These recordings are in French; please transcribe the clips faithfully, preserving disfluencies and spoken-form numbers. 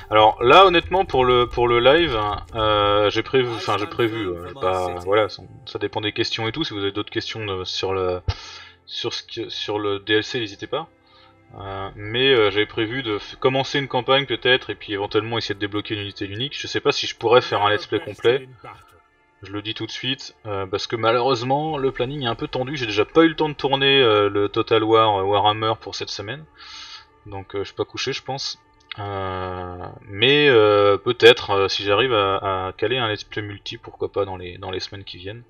Alors là, honnêtement, pour le pour le live, euh, j'ai prévu, enfin j'ai prévu, euh, pas, voilà, ça, ça dépend des questions et tout. Si vous avez d'autres questions de, sur le sur ce que, sur le D L C, n'hésitez pas. Euh, mais euh, j'avais prévu de commencer une campagne peut-être et puis éventuellement essayer de débloquer une unité unique. Je sais pas si je pourrais faire un let's play complet. Je le dis tout de suite, euh, parce que malheureusement le planning est un peu tendu. J'ai déjà pas eu le temps de tourner euh, le Total War euh, Warhammer pour cette semaine, donc euh, je suis pas couché, je pense. Euh, mais euh, peut-être euh, si j'arrive à, à caler un let's play multi, pourquoi pas dans les dans les semaines qui viennent.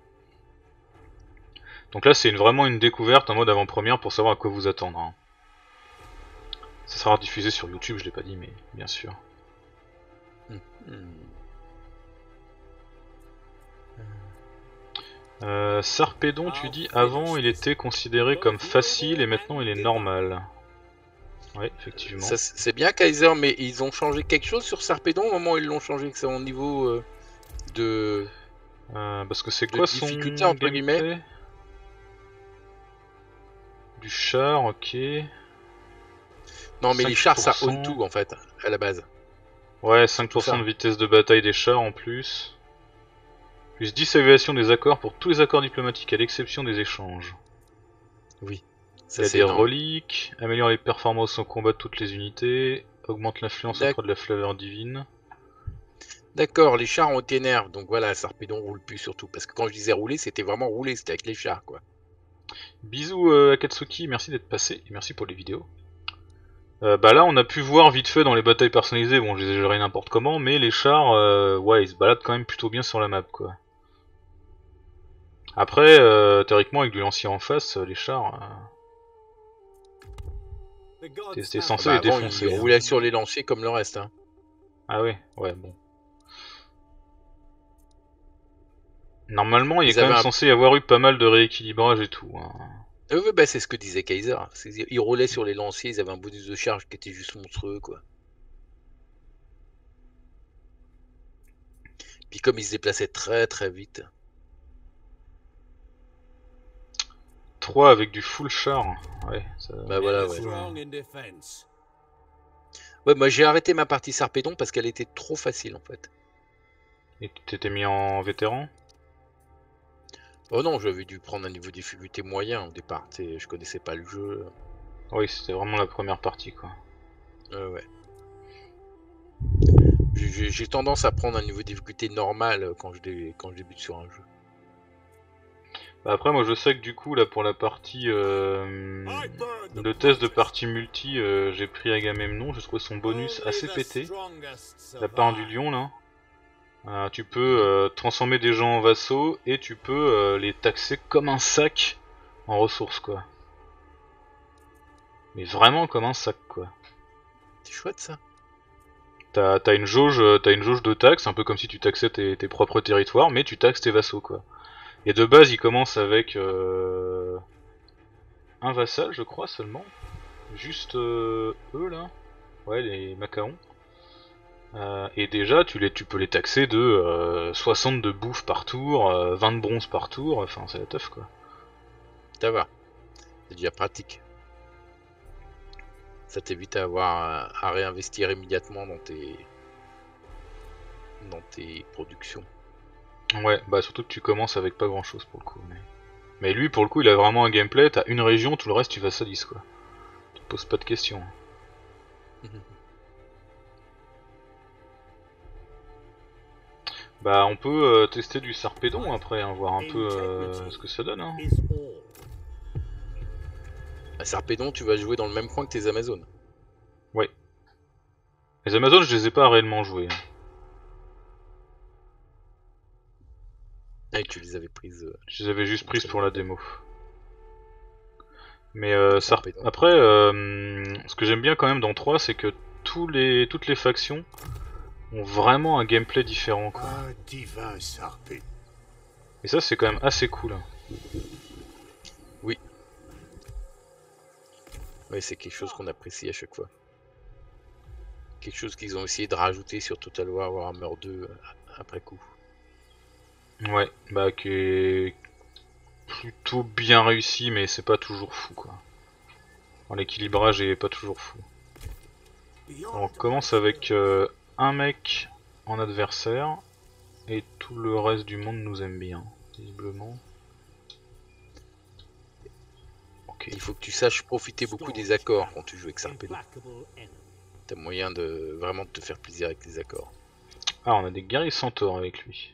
Donc là c'est une, vraiment une découverte en mode avant-première pour savoir à quoi vous attendre. Hein. Ça sera diffusé sur YouTube, je l'ai pas dit, mais bien sûr. Euh, Sarpedon, tu dis avant il était considéré comme facile et maintenant il est normal. Oui, effectivement. C'est bien Kaiser, mais ils ont changé quelque chose sur Sarpedon au moment où ils l'ont changé, que c'est au niveau euh, de. Euh, parce que c'est quoi son difficulté entre gameplay guillemets? Du char, ok. Non, mais cinq pour cent. les chars ça own tout en fait, à la base. Ouais, cinq pour cent de vitesse de bataille des chars en plus. Plus dix évaluations des accords pour tous les accords diplomatiques à l'exception des échanges. Oui. Ça, il y a des énorme. Reliques, améliore les performances en combat de toutes les unités, augmente l'influence auprès de la flaveur divine. D'accord, les chars ont été nerfs, donc voilà, Sarpedon roule plus surtout. Parce que quand je disais rouler, c'était vraiment rouler, c'était avec les chars quoi. Bisous euh, Akatsuki, merci d'être passé et merci pour les vidéos. Euh, bah là on a pu voir vite fait dans les batailles personnalisées, bon je les ai gérées n'importe comment, mais les chars, euh, ouais ils se baladent quand même plutôt bien sur la map quoi. Après, euh, théoriquement avec du lancier en face, les chars, euh, t'es censé ah bah les avant, défoncer. Ils roulaient hein. Sur les lanciers comme le reste. Hein. Ah ouais, ouais bon. Normalement il ils est quand même un... censé y avoir eu pas mal de rééquilibrage et tout. Hein. Euh, bah, c'est ce que disait Kaiser. Ils roulaient sur les lanciers, ils avaient un bonus de charge qui était juste monstrueux quoi. Puis comme ils se déplaçaient très très vite. trois avec du full char, ouais. Ça... Bah voilà, ouais. Ouais, moi j'ai arrêté ma partie Sarpedon parce qu'elle était trop facile en fait. Et tu t'étais mis en vétéran? Oh non, j'avais dû prendre un niveau de difficulté moyen au départ, je connaissais pas le jeu. Oui, c'était vraiment la première partie quoi. Euh, ouais. J'ai tendance à prendre un niveau de difficulté normal quand je, dé, quand je débute sur un jeu. Bah après moi je sais que du coup là pour la partie euh, le test de partie multi euh, j'ai pris Agamemnon, je trouve son bonus assez pété. La part du lion là. Euh, tu peux euh, transformer des gens en vassaux et tu peux euh, les taxer comme un sac en ressources quoi. Mais vraiment comme un sac quoi. C'est chouette ça. T'as t'as une jauge, t'as une jauge de taxes, un peu comme si tu taxais tes, tes propres territoires, mais tu taxes tes vassaux quoi. Et de base, il commence avec euh, un vassal, je crois seulement. Juste euh, eux là. Ouais, les macaons. Euh, et déjà, tu, les, tu peux les taxer de euh, soixante de bouffe par tour, euh, vingt de bronze par tour, enfin c'est la teuf quoi. Ça va. C'est déjà pratique. Ça t'évite à avoir à, à réinvestir immédiatement dans tes dans tes productions. Ouais, bah surtout que tu commences avec pas grand chose pour le coup. Mais, mais lui, pour le coup, il a vraiment un gameplay, t'as une région, tout le reste tu vassalises quoi. Tu te poses pas de questions. Bah on peut euh, tester du Sarpedon après, hein, voir un peu euh, ce que ça donne. Hein. À Sarpedon, tu vas jouer dans le même coin que tes Amazones. Ouais. Les Amazones, je les ai pas réellement joués. Hein. Ah, tu les avais prises. Euh, je les avais juste prises pour la démo. Mais euh, ça, après, euh, ce que j'aime bien quand même dans trois, c'est que tous les, toutes les factions ont vraiment un gameplay différent quoi. Et ça c'est quand même assez cool. Oui. Oui, c'est quelque chose qu'on apprécie à chaque fois. Quelque chose qu'ils ont essayé de rajouter sur Total War Warhammer deux après coup. Ouais, bah qui est plutôt bien réussi, mais c'est pas toujours fou quoi. L'équilibrage est pas toujours fou. On commence avec euh, un mec en adversaire et tout le reste du monde nous aime bien, visiblement. Okay. Il faut que tu saches profiter beaucoup des accords quand tu joues avec Sarpedo. T'as moyen de vraiment de te faire plaisir avec les accords. Ah, on a des guerriers centaures avec lui.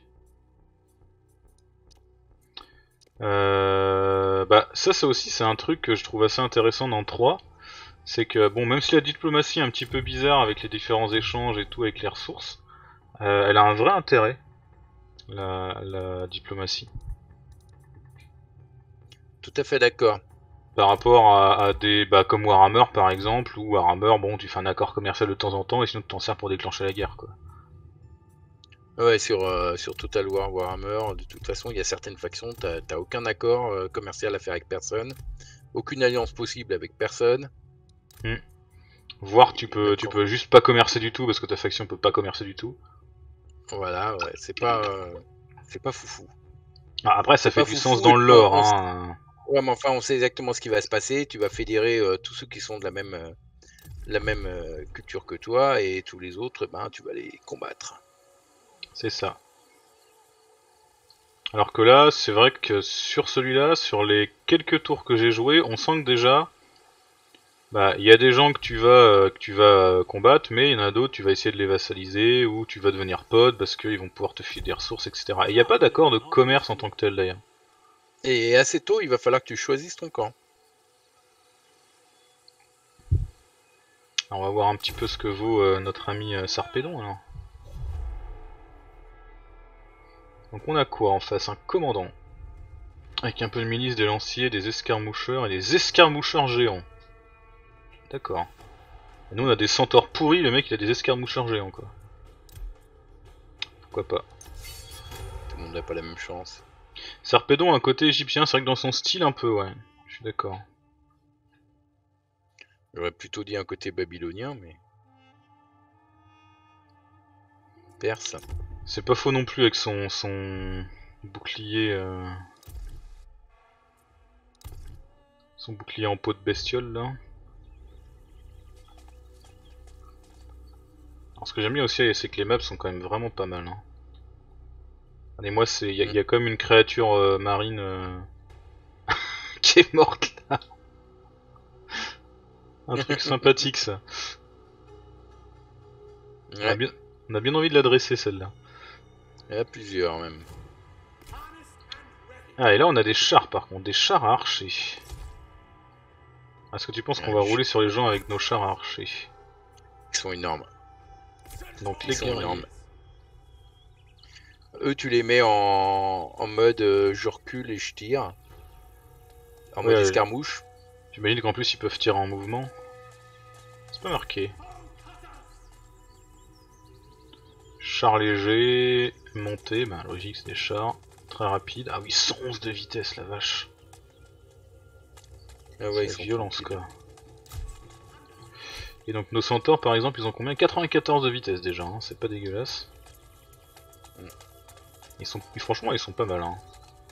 Euh, bah ça, ça aussi c'est un truc que je trouve assez intéressant dans trois. C'est que bon, même si la diplomatie est un petit peu bizarre avec les différents échanges et tout avec les ressources, euh, elle a un vrai intérêt, la, la diplomatie. Tout à fait d'accord. Par rapport à, à des, bah comme Warhammer par exemple, où Warhammer, bon, tu fais un accord commercial de temps en temps et sinon tu t'en sers pour déclencher la guerre, quoi. Ouais, sur, euh, sur Total War Warhammer, de toute façon, il y a certaines factions, t'as t'as aucun accord euh, commercial à faire avec personne, aucune alliance possible avec personne. Hmm. Voire tu peux, tu peux juste pas commercer du tout parce que ta faction peut pas commercer du tout. Voilà, ouais, c'est pas, euh, c'est pas foufou. Ah, après, ça fait du foufou, sens dans le lore, on, on hein. Ouais, mais enfin, on sait exactement ce qui va se passer. Tu vas fédérer euh, tous ceux qui sont de la même, euh, la même euh, culture que toi, et tous les autres, ben, tu vas les combattre. C'est ça. Alors que là, c'est vrai que sur celui-là, sur les quelques tours que j'ai joué, on sent que déjà, bah, il y a des gens que tu vas, euh, que tu vas combattre, mais il y en a d'autres, tu vas essayer de les vassaliser, ou tu vas devenir pote parce qu'ils vont pouvoir te filer des ressources, et cetera. Et il n'y a pas d'accord de commerce en tant que tel d'ailleurs. Et assez tôt, il va falloir que tu choisisses ton camp. Alors, on va voir un petit peu ce que vaut euh, notre ami euh, Sarpedon alors. Donc on a quoi en face? Un commandant. Avec un peu de milice, des lanciers, des escarmoucheurs et des escarmoucheurs géants. D'accord. Et nous on a des centaures pourris, le mec il a des escarmoucheurs géants quoi. Pourquoi pas. Tout le monde n'a pas la même chance. Sarpedon a un côté égyptien, c'est vrai que dans son style un peu, ouais. Je suis d'accord. J'aurais plutôt dit un côté babylonien, mais... Perse. C'est pas faux non plus avec son, son bouclier... Euh... Son bouclier en peau de bestiole là. Alors ce que j'aime bien aussi c'est que les maps sont quand même vraiment pas mal. Hein. Allez, moi c'est, il y, y a comme une créature euh, marine euh... qui est morte là. Un truc sympathique ça. Ouais. On, a bien, on a bien envie de l'adresser celle-là. Il y en a plusieurs même. Ah et là on a des chars par contre, des chars à archer. Est-ce que tu penses ouais, qu'on va je... rouler sur les gens avec nos chars à archer? Ils sont énormes. Donc Ils les sont énormes. Eux tu les mets en, en mode euh, je recule et je tire. En ouais, mode escarmouche. J'imagine qu'en plus ils peuvent tirer en mouvement. C'est pas marqué. Chars légers, montés, bah logique c'est des chars. Très rapides. Ah oui, cent onze de vitesse la vache. Ah ouais, c'est violence quoi. Et donc nos centaures par exemple ils ont combien? quatre-vingt-quatorze de vitesse déjà, hein. C'est pas dégueulasse. Ils sont, franchement ils sont pas mal. Hein.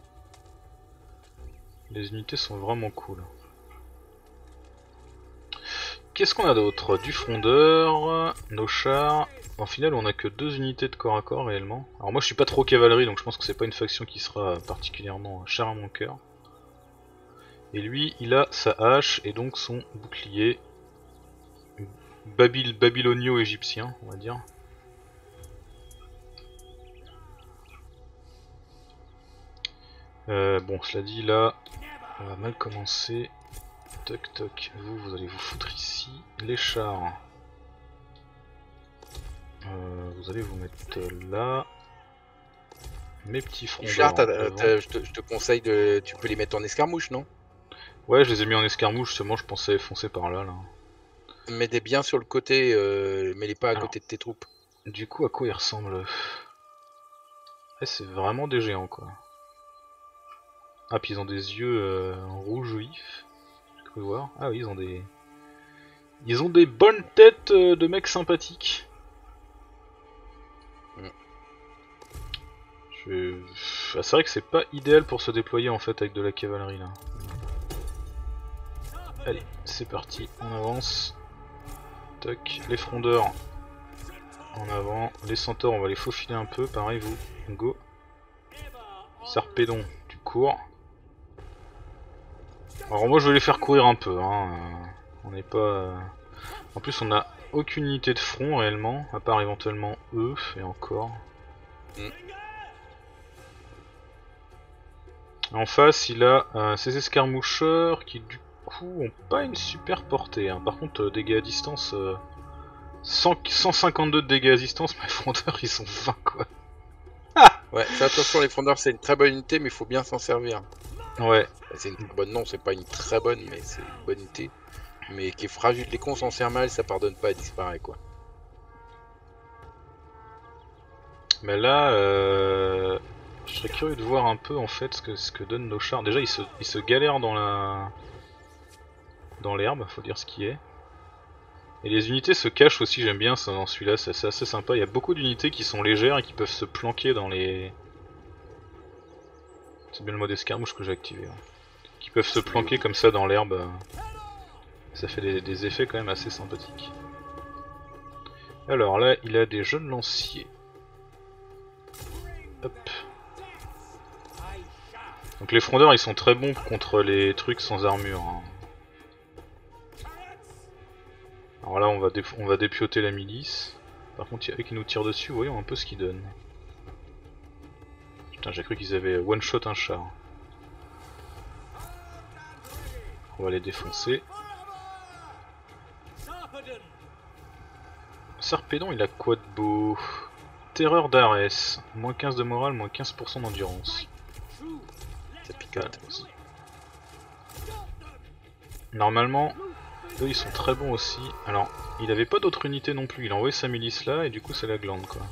Les unités sont vraiment cool. Qu'est-ce qu'on a d'autre? Du frondeur, nos chars. En final on a que deux unités de corps à corps réellement. Alors moi je suis pas trop cavalerie donc je pense que c'est pas une faction qui sera particulièrement chère à mon cœur. Et lui il a sa hache et donc son bouclier Babyl babylonio-égyptien on va dire. Euh, bon cela dit là on va mal commencer. Toc toc, vous vous allez vous foutre ici. Les chars. Euh, vous allez vous mettre là. Mes petits frondeurs. Les chars, je, te, je te conseille de. Tu peux les mettre en escarmouche, non? Ouais, je les ai mis en escarmouche, justement, je pensais foncer par là. là. Mets-les bien sur le côté, euh, mets-les pas à Alors, côté de tes troupes. Du coup, à quoi ils ressemblent? Ouais, c'est vraiment des géants, quoi. Ah, puis ils ont des yeux euh, rouges vifs. J'ai cru voir. Ah oui, ils ont des... Ils ont des bonnes têtes euh, de mecs sympathiques. Mm. Je... Ah, c'est vrai que c'est pas idéal pour se déployer, en fait, avec de la cavalerie, là. Allez, c'est parti, on avance. Toc. Les frondeurs en avant. Les centaures, on va les faufiler un peu. Pareil, vous, go. Sarpédon, tu cours. Alors moi je vais les faire courir un peu, hein. euh, on n'est pas... Euh... En plus on a aucune unité de front réellement, à part éventuellement eux, et encore. Mm. En face il a euh, ces escarmoucheurs qui du coup ont pas une super portée, hein. Par contre euh, dégâts à distance, euh, cent, cent cinquante-deux de dégâts à distance, mais les frondeurs ils sont vingt quoi. Ah ouais, fais attention, les frondeurs c'est une très bonne unité mais il faut bien s'en servir. Ouais. C'est une bonne, non, c'est pas une très bonne, mais c'est une bonne unité. Mais qui est fragile, les cons s'en sert mal, ça pardonne pas, elle disparaît quoi. Mais là, euh, je serais curieux de voir un peu en fait ce que, ce que donnent nos chars. Déjà, ils se, ils se galèrent dans la, dans l'herbe, faut dire ce qui est. Et les unités se cachent aussi, j'aime bien ça dans celui-là, c'est assez sympa. Il y a beaucoup d'unités qui sont légères et qui peuvent se planquer dans les. C'est bien le mode escarmouche que j'ai activé. Hein. Qui peuvent se planquer comme ça dans l'herbe. Ça fait des, des effets quand même assez sympathiques. Alors là, il a des jeunes lanciers. Hop. Donc les frondeurs, ils sont très bons contre les trucs sans armure. Hein. Alors là, on va, on va dépioter la milice. Par contre, il y a eux qui nous tirent dessus, voyons un peu ce qu'ils donnent. Putain, j'ai cru qu'ils avaient one-shot un char. On va les défoncer. Sarpédon, il a quoi de beau? Terreur d'Arès, moins quinze de morale, moins quinze pour cent d'endurance. Ça picote. Normalement, eux ils sont très bons aussi. Alors, il avait pas d'autres unités non plus, il a envoyé sa milice là et du coup c'est la glande quoi.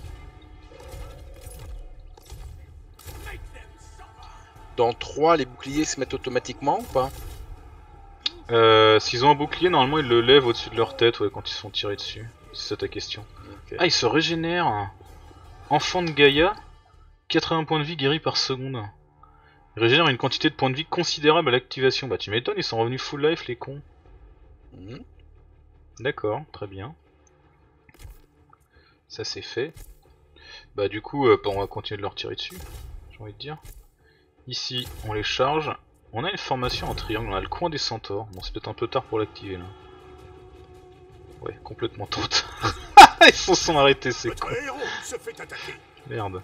Dans trois, les boucliers se mettent automatiquement ou pas? euh, S'ils ont un bouclier, normalement ils le lèvent au-dessus de leur tête ouais, quand ils sont tirés dessus. C'est ça ta question. Okay. Ah, il se régénère. Enfant de Gaïa, quatre-vingts points de vie guéris par seconde. Il régénère une quantité de points de vie considérable à l'activation. Bah tu m'étonnes, ils sont revenus full life les cons. Mmh. D'accord, très bien. Ça c'est fait. Bah du coup, euh, on va continuer de leur tirer dessus, j'ai envie de dire. Ici, on les charge. On a une formation en triangle, on a le coin des centaures. Bon, c'est peut-être un peu tard pour l'activer là. Ouais, complètement trop tard. Ils se sont arrêtés, c'est con. Merde.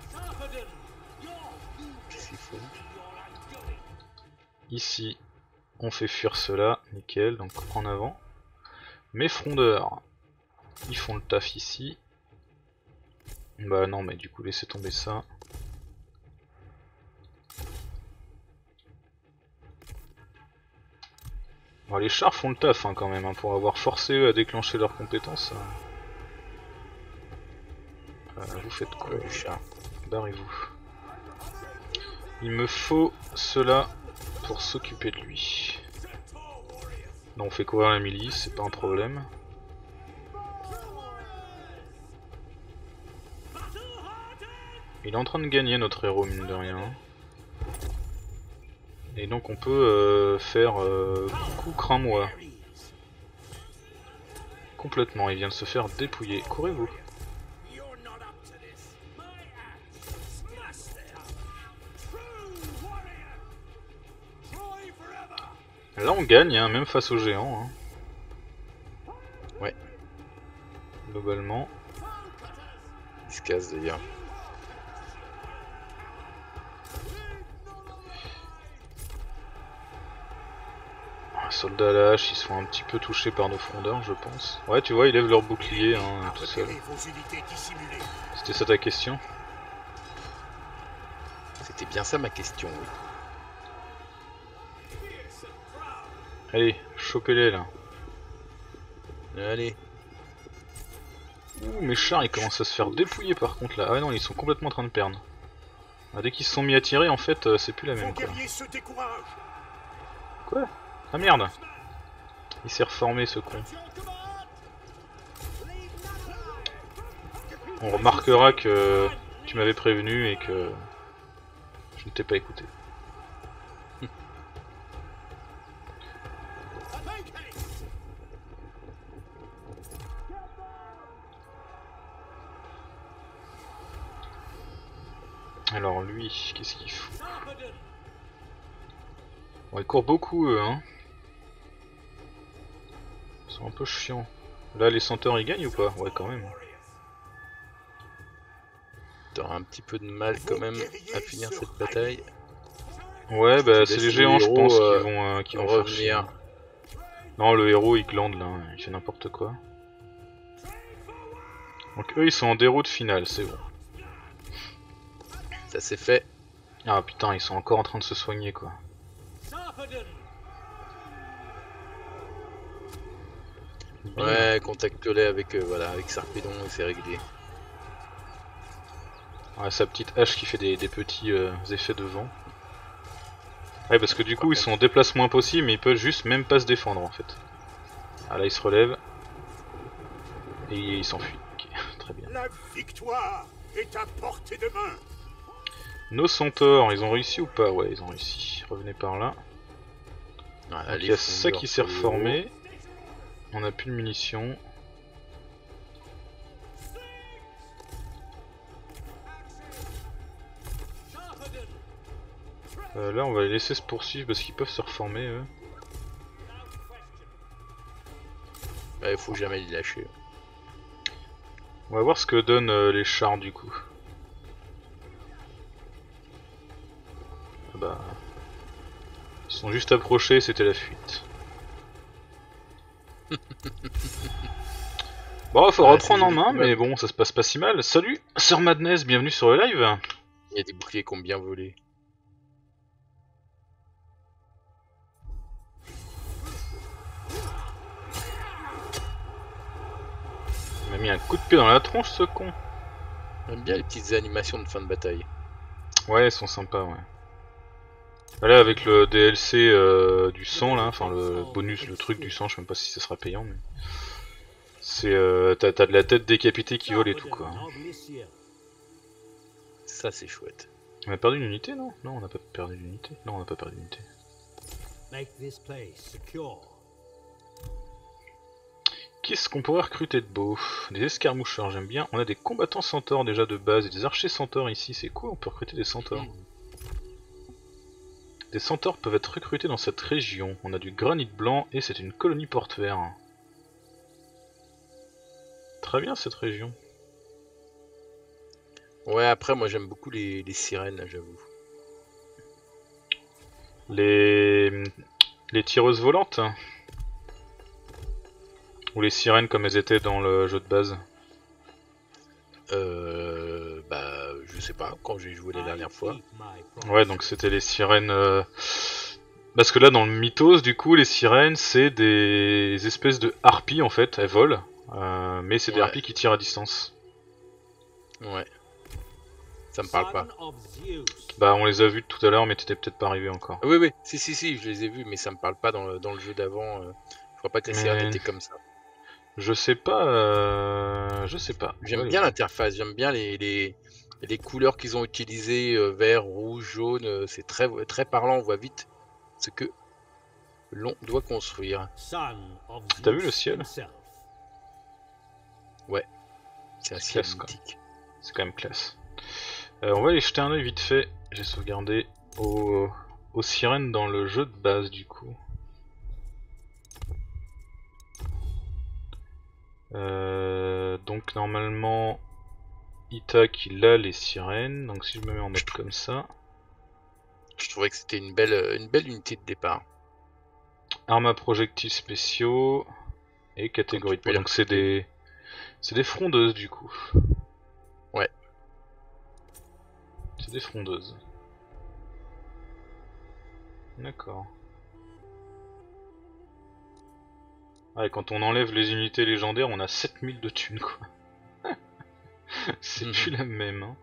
Ici, on fait fuir cela, nickel, donc en avant. Mes frondeurs, ils font le taf ici. Bah non, mais du coup, laissez tomber ça. Bon, les chars font le taf hein, quand même, hein, pour avoir forcé eux à déclencher leurs compétences. Euh, vous faites quoi les chars? Barrez-vous. Il me faut cela pour s'occuper de lui. Non, on fait courir la milice, c'est pas un problème. Il est en train de gagner notre héros mine de rien. Et donc on peut euh, faire euh, coup crains-moi. Complètement, il vient de se faire dépouiller. Courez-vous. Là on gagne, hein, même face aux géants. Hein. Ouais. Globalement. Il se casse d'ailleurs. Soldats à la hache, ils se font un petit peu touchés par nos frondeurs, je pense. Ouais, tu vois, ils lèvent leur bouclier, hein, tout seul. C'était ça ta question? C'était bien ça ma question, oui. Allez, chopez-les là. Allez. Ouh, mes chars ils commencent à se faire dépouiller par contre là. Ah non, ils sont complètement en train de perdre. Ah, dès qu'ils se sont mis à tirer, en fait, euh, c'est plus la même quoi. Quoi? Ah merde! Il s'est reformé ce con. On remarquera que tu m'avais prévenu et que je ne t'ai pas écouté. Alors lui, qu'est-ce qu'il fout? Bon, ils courent beaucoup eux, hein. Ils sont un peu chiants. Là, les centaures ils gagnent ou pas? Ouais, quand même. T'auras un petit peu de mal quand même à finir cette bataille. Ouais, bah c'est les géants, je pense, euh, qui vont, euh, qui vont faire chier. revenir. Non, le héros il glande là, il fait n'importe quoi. Donc eux ils sont en déroute finale, c'est bon. Ça c'est fait. Ah putain, ils sont encore en train de se soigner quoi. Ouais, contacte-les avec, euh, voilà, avec Sarpedon et c'est réglé. Ouais, sa petite hache qui fait des, des petits euh, effets de vent. Ouais, parce que du coup ils sont en déplacement impossible, mais ils peuvent juste même pas se défendre en fait. Ah là ils se relèvent. Et ils s'enfuient. Ok, très bien. La victoire est à portée de main. Nos centaures, ils ont réussi ou pas? Ouais, ils ont réussi. Revenez par là. Voilà, Donc il y a ça qui s'est reformé. On a plus de munitions. Euh, là on va les laisser se poursuivre parce qu'ils peuvent se reformer eux. Ouais, faut jamais les lâcher. On va voir ce que donnent euh, les chars du coup. Ah bah... Ils sont juste approchés, c'était la fuite. Bon, faut ouais, reprendre en main, mais bon, ça se passe pas si mal. Salut, Sœur Madness, bienvenue sur le live. Il y a des boucliers qui ont bien volé. Il m'a mis un coup de pied dans la tronche ce con. J'aime bien les petites animations de fin de bataille. Ouais, elles sont sympas, ouais. Là, avec le D L C euh, du sang, là, enfin le bonus, le truc du sang, je sais même pas si ça sera payant, mais... C'est... Euh, T'as de la tête décapitée qui vole et tout, quoi. Ça, c'est chouette. On a perdu une unité, non? Non, on n'a pas perdu d'unité. Non, on n'a pas perdu d'unité. Qu'est-ce qu'on pourrait recruter de beau? Des escarmoucheurs, j'aime bien. On a des combattants centaures déjà de base et des archers centaures ici, c'est cool, on peut recruter des centaures. Mmh. Des centaures peuvent être recrutés dans cette région. On a du granit blanc et c'est une colonie portuaire. Très bien cette région. Ouais, après moi j'aime beaucoup les, les sirènes, j'avoue. Les... les tireuses volantes? Ou les sirènes comme elles étaient dans le jeu de base? Euh... Bah... je sais pas, quand j'ai joué la dernière fois. Ouais, donc c'était les sirènes... Euh... Parce que là dans le mythos, du coup, les sirènes c'est des espèces de harpies en fait, elles volent. Euh, mais c'est des ouais. harpies qui tirent à distance. Ouais. Ça me parle pas. Bah on les a vus tout à l'heure mais t'étais peut-être pas arrivé encore. Oui oui, si si si, je les ai vus mais ça me parle pas dans le, dans le jeu d'avant. Euh, je crois pas que les mais... sirènes étaient comme ça. Je sais pas, euh... je sais pas. J'aime ouais, bien ouais. l'interface, j'aime bien les, les, les couleurs qu'ils ont utilisées, euh, vert, rouge, jaune, euh, c'est très, très parlant, on voit vite ce que l'on doit construire. T'as vu le ciel? Ouais, c'est un ciel mythique. C'est quand même classe. Euh, on va aller jeter un oeil vite fait, j'ai sauvegardé aux, aux sirènes dans le jeu de base du coup. Euh, donc normalement Ithaq il a les sirènes, donc si je me mets en mode comme ça. Je trouvais que c'était une belle, une belle unité de départ. Armes à projectiles spéciaux et catégorie de poids, donc c'est des, c'est des frondeuses du coup. Ouais. C'est des frondeuses. D'accord. Ouais, quand on enlève les unités légendaires, on a sept mille de thunes quoi. C'est mmh. plus la même. Hein.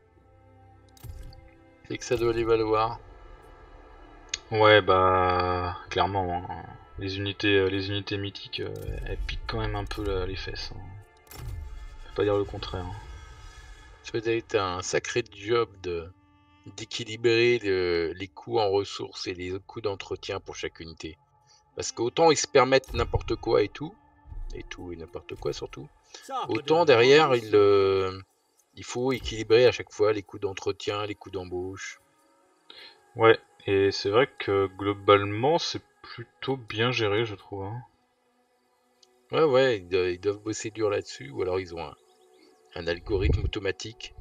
C'est que ça doit les valoir. Ouais bah clairement. Hein. Les unités, les unités mythiques, euh, elles piquent quand même un peu là, les fesses. Hein. Faut pas dire le contraire. Hein. Ça peut être un sacré job de d'équilibrer le, les coûts en ressources et les coûts d'entretien pour chaque unité. Parce qu'autant ils se permettent n'importe quoi et tout, et tout et n'importe quoi surtout, autant derrière ils, euh, Il faut équilibrer à chaque fois les coûts d'entretien, les coûts d'embauche. Ouais, et c'est vrai que globalement c'est plutôt bien géré, je trouve. Hein. Ouais, ouais, ils doivent, ils doivent bosser dur là-dessus, ou alors ils ont un, un algorithme automatique.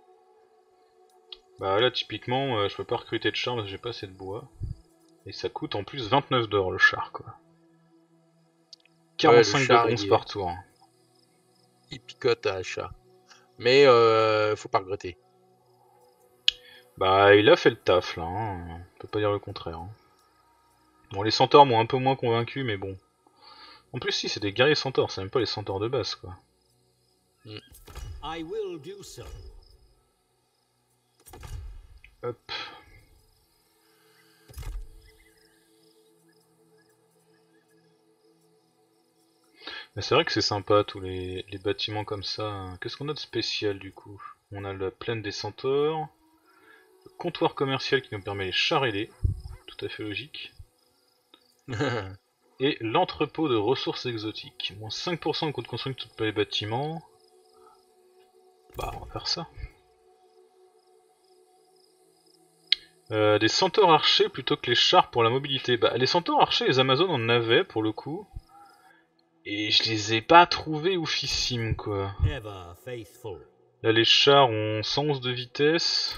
Bah là typiquement euh, je peux pas recruter de char parce que j'ai pas assez de bois. Et ça coûte en plus vingt-neuf d'or le char quoi. Ouais, le quarante-cinq de char, bronze il, est- par tour. il picote à achat. Mais euh, faut pas regretter. Bah il a fait le taf là, hein. On peut pas dire le contraire. Hein. Bon les centaures m'ont un peu moins convaincu mais bon. En plus si c'est des guerriers centaures, c'est même pas les centaures de base quoi. I will do so. Hop. Mais c'est vrai que c'est sympa tous les, les bâtiments comme ça. Qu'est-ce qu'on a de spécial du coup? On a la plaine des centaures, le comptoir commercial qui nous permet les chars ailés, tout à fait logique, et l'entrepôt de ressources exotiques. Moins cinq pour cent au coût de construire tous les bâtiments. Bah on va faire ça. Euh, des centaures archers plutôt que les chars pour la mobilité. Bah les centaures archers, les Amazones en avaient pour le coup. Et je les ai pas trouvés oufissimes quoi. Ever faithful. Là les chars ont cent onze de vitesse.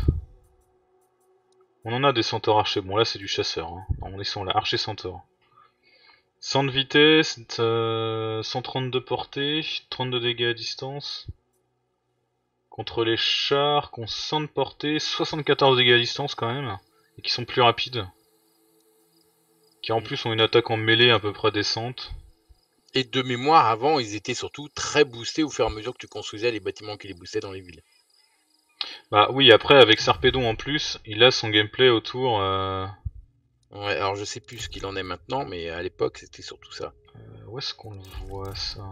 On en a des centaures archers, bon là c'est du chasseur, hein. Non, ils sont là, archers centaures. cent de vitesse, euh, cent trente de portée, trente de dégâts à distance. Contre les chars qui ont cent de portée, soixante-quatorze dégâts à distance quand même, et qui sont plus rapides. Qui en plus ont une attaque en mêlée à peu près décente. Et de mémoire, avant, ils étaient surtout très boostés au fur et à mesure que tu construisais les bâtiments qui les boostaient dans les villes. Bah oui, après avec Sarpedon en plus, il a son gameplay autour... Euh... Ouais, alors je sais plus ce qu'il en est maintenant, mais à l'époque c'était surtout ça. Euh, où est-ce qu'on le voit ça?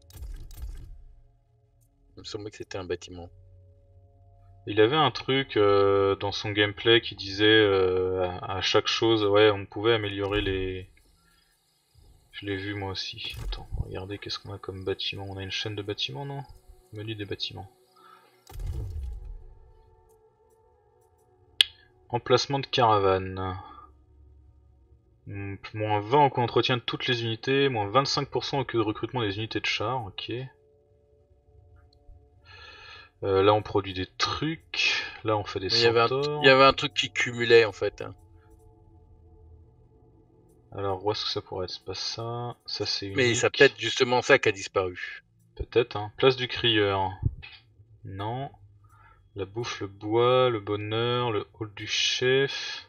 Il me semblait que c'était un bâtiment. Il avait un truc euh, dans son gameplay qui disait euh, à, à chaque chose, ouais, on pouvait améliorer les... Je l'ai vu moi aussi. Attends, regardez qu'est-ce qu'on a comme bâtiment. On a une chaîne de bâtiments, non? Menu des bâtiments. Emplacement de caravane. Moins vingt au coût d'entretien de toutes les unités, moins vingt-cinq pour cent au coût de recrutement des unités de chars, ok. Euh, là on produit des trucs, là on fait des Il y, avait un, centaures. il y avait un truc qui cumulait en fait. Hein. Alors où est-ce que ça pourrait être? C'est pas ça, ça c'est unique. Mais c'est peut-être justement ça qui a disparu. Peut-être, hein. Place du crieur. Non. La bouffe, le bois, le bonheur, le hall du chef.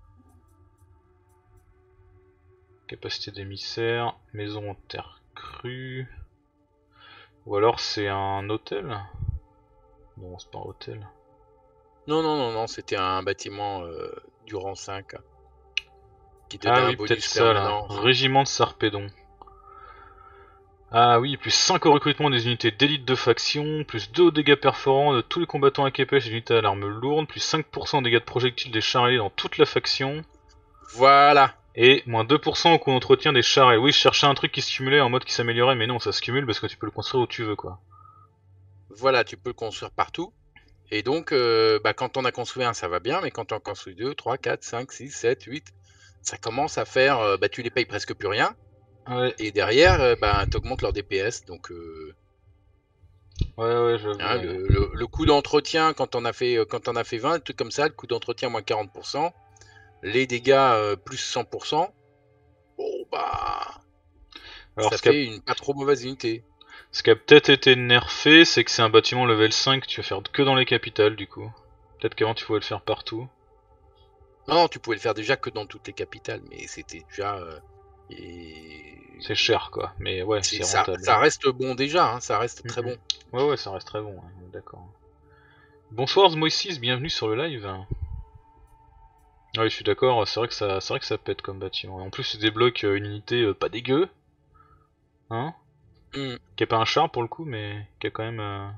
Capacité d'émissaire, maison en terre crue. Ou alors c'est un hôtel? Non, c'est pas un hôtel. Non, non, non, non, c'était un bâtiment euh, du rang cinq. Qui donnait Ah un oui, peut-être bonus ça là. permanent. Régiment de Sarpedon. Ah oui, plus cinq au recrutement des unités d'élite de faction, plus deux aux dégâts perforants de tous les combattants à képèche et des unités à l'arme lourde, plus cinq pour cent aux dégâts de projectiles des chars ailés dans toute la faction. Voilà. Et moins deux pour cent au coût d'entretien des chars ailés. Oui, je cherchais un truc qui se cumulait en mode qui s'améliorait, mais non, ça se cumule parce que tu peux le construire où tu veux quoi. Voilà, tu peux le construire partout. Et donc, euh, bah, quand on a construit un, ça va bien, mais quand on en construit deux, trois, quatre, cinq, six, sept, huit, ça commence à faire, euh, bah, tu les payes presque plus rien. Ouais, Et derrière, euh, bah, tu augmentes leur D P S. Donc, euh, ouais, ouais, j'avoue. hein, Ouais. le, le, le coût d'entretien, quand on a fait, quand on a fait vingt, un truc comme ça, le coût d'entretien moins quarante pour cent, les dégâts euh, plus cent pour cent, bon, bah, Alors, ça ce qui a, fait une pas trop mauvaise unité. ce qui a peut-être été nerfé, c'est que c'est un bâtiment level cinq que tu vas faire que dans les capitales du coup. Peut-être qu'avant tu pouvais le faire partout. Non, tu pouvais le faire déjà que dans toutes les capitales, mais c'était déjà. Euh, et... C'est cher quoi, mais ouais, c'est ça, rentable. ça reste bon déjà, hein, ça reste très Mm-mm. bon. Ouais, ouais, ça reste très bon, ouais, d'accord. Bonsoir Zmoisis, bienvenue sur le live. Ouais, je suis d'accord, c'est vrai que ça, c'est vrai que ça pète comme bâtiment. En plus, ça débloque une unité euh, pas dégueu, hein, Mm. qui est pas un char pour le coup, mais qui a quand même. Euh...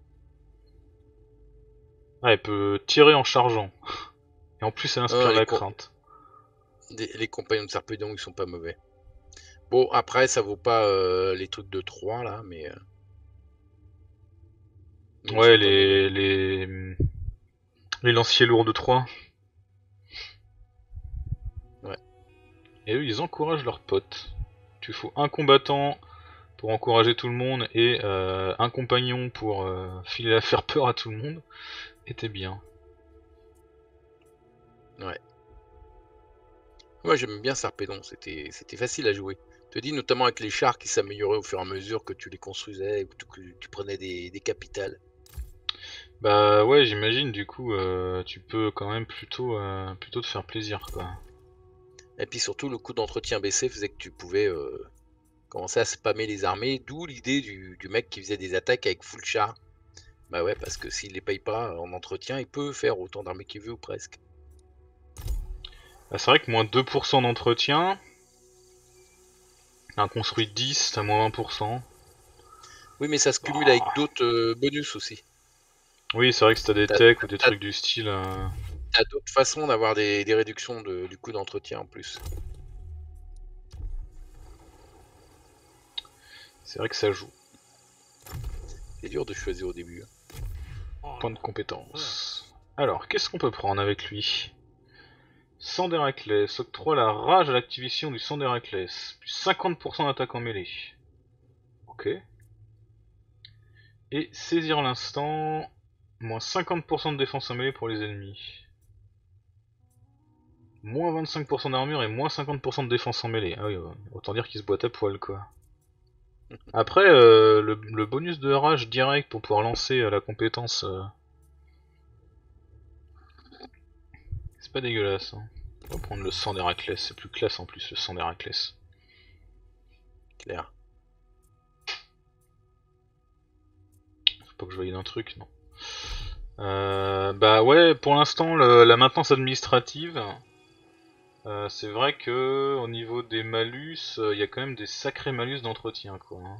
Ah, elle peut tirer en chargeant. Et en plus, elle inspire Ah, la les, com crainte. des- les compagnons de Sarpedon, ils sont pas mauvais. Bon, après, ça vaut pas euh, les trucs de trois là, mais. Euh... Donc, Ouais, c'est pas mauvais. les, les, les lanciers lourds de trois. Ouais. Et eux, ils encouragent leurs potes. Tu fous un combattant pour encourager tout le monde et euh, un compagnon pour euh, filer la faire peur à tout le monde. Et t'es bien. Ouais. Moi, j'aime bien Sarpedon, c'était c'était facile à jouer. Je te dis, notamment avec les chars qui s'amélioraient au fur et à mesure que tu les construisais ou que tu prenais des, des capitales. Bah ouais, j'imagine, du coup, euh, tu peux quand même plutôt, euh, plutôt te faire plaisir, quoi. Et puis surtout, le coût d'entretien baissé faisait que tu pouvais euh, commencer à spammer les armées, d'où l'idée du, du mec qui faisait des attaques avec full char. Bah ouais, parce que s'il les paye pas en entretien, il peut faire autant d'armées qu'il veut ou presque. Bah, c'est vrai que moins deux pour cent d'entretien, un construit dix, t'as moins vingt pour cent. Oui, mais ça se cumule avec Bah, d'autres euh, bonus aussi. oui, c'est vrai que si t'as des T'as techs ou des t'as- trucs du style... euh, t'as d'autres façons d'avoir des, des réductions de- du coût d'entretien en plus. C'est vrai que ça joue. C'est dur de choisir au début. Point de Honor compétence. first. Alors, qu'est-ce qu'on peut prendre avec lui? Sang d'Héraclès, octroie la rage à l'activation du sang d'Héraclès. Plus cinquante pour cent d'attaque en mêlée. Ok. Et saisir l'instant, moins cinquante pour cent de défense en mêlée pour les ennemis. Moins vingt-cinq pour cent d'armure et moins cinquante pour cent de défense en mêlée. Ah oui, autant dire qu'il se boite à poil, quoi. Après, euh, le, le bonus de rage direct pour pouvoir lancer euh, la compétence, euh, c'est pas dégueulasse. Hein. On va prendre le sang d'Héraclès, c'est plus classe en plus, le sang d'Héraclès. Clair. Faut pas que je valide un truc, non. Euh, bah ouais, pour l'instant, le- la maintenance administrative, euh, c'est vrai que au niveau des malus, il euh, y a quand même des sacrés malus d'entretien, quoi. Hein.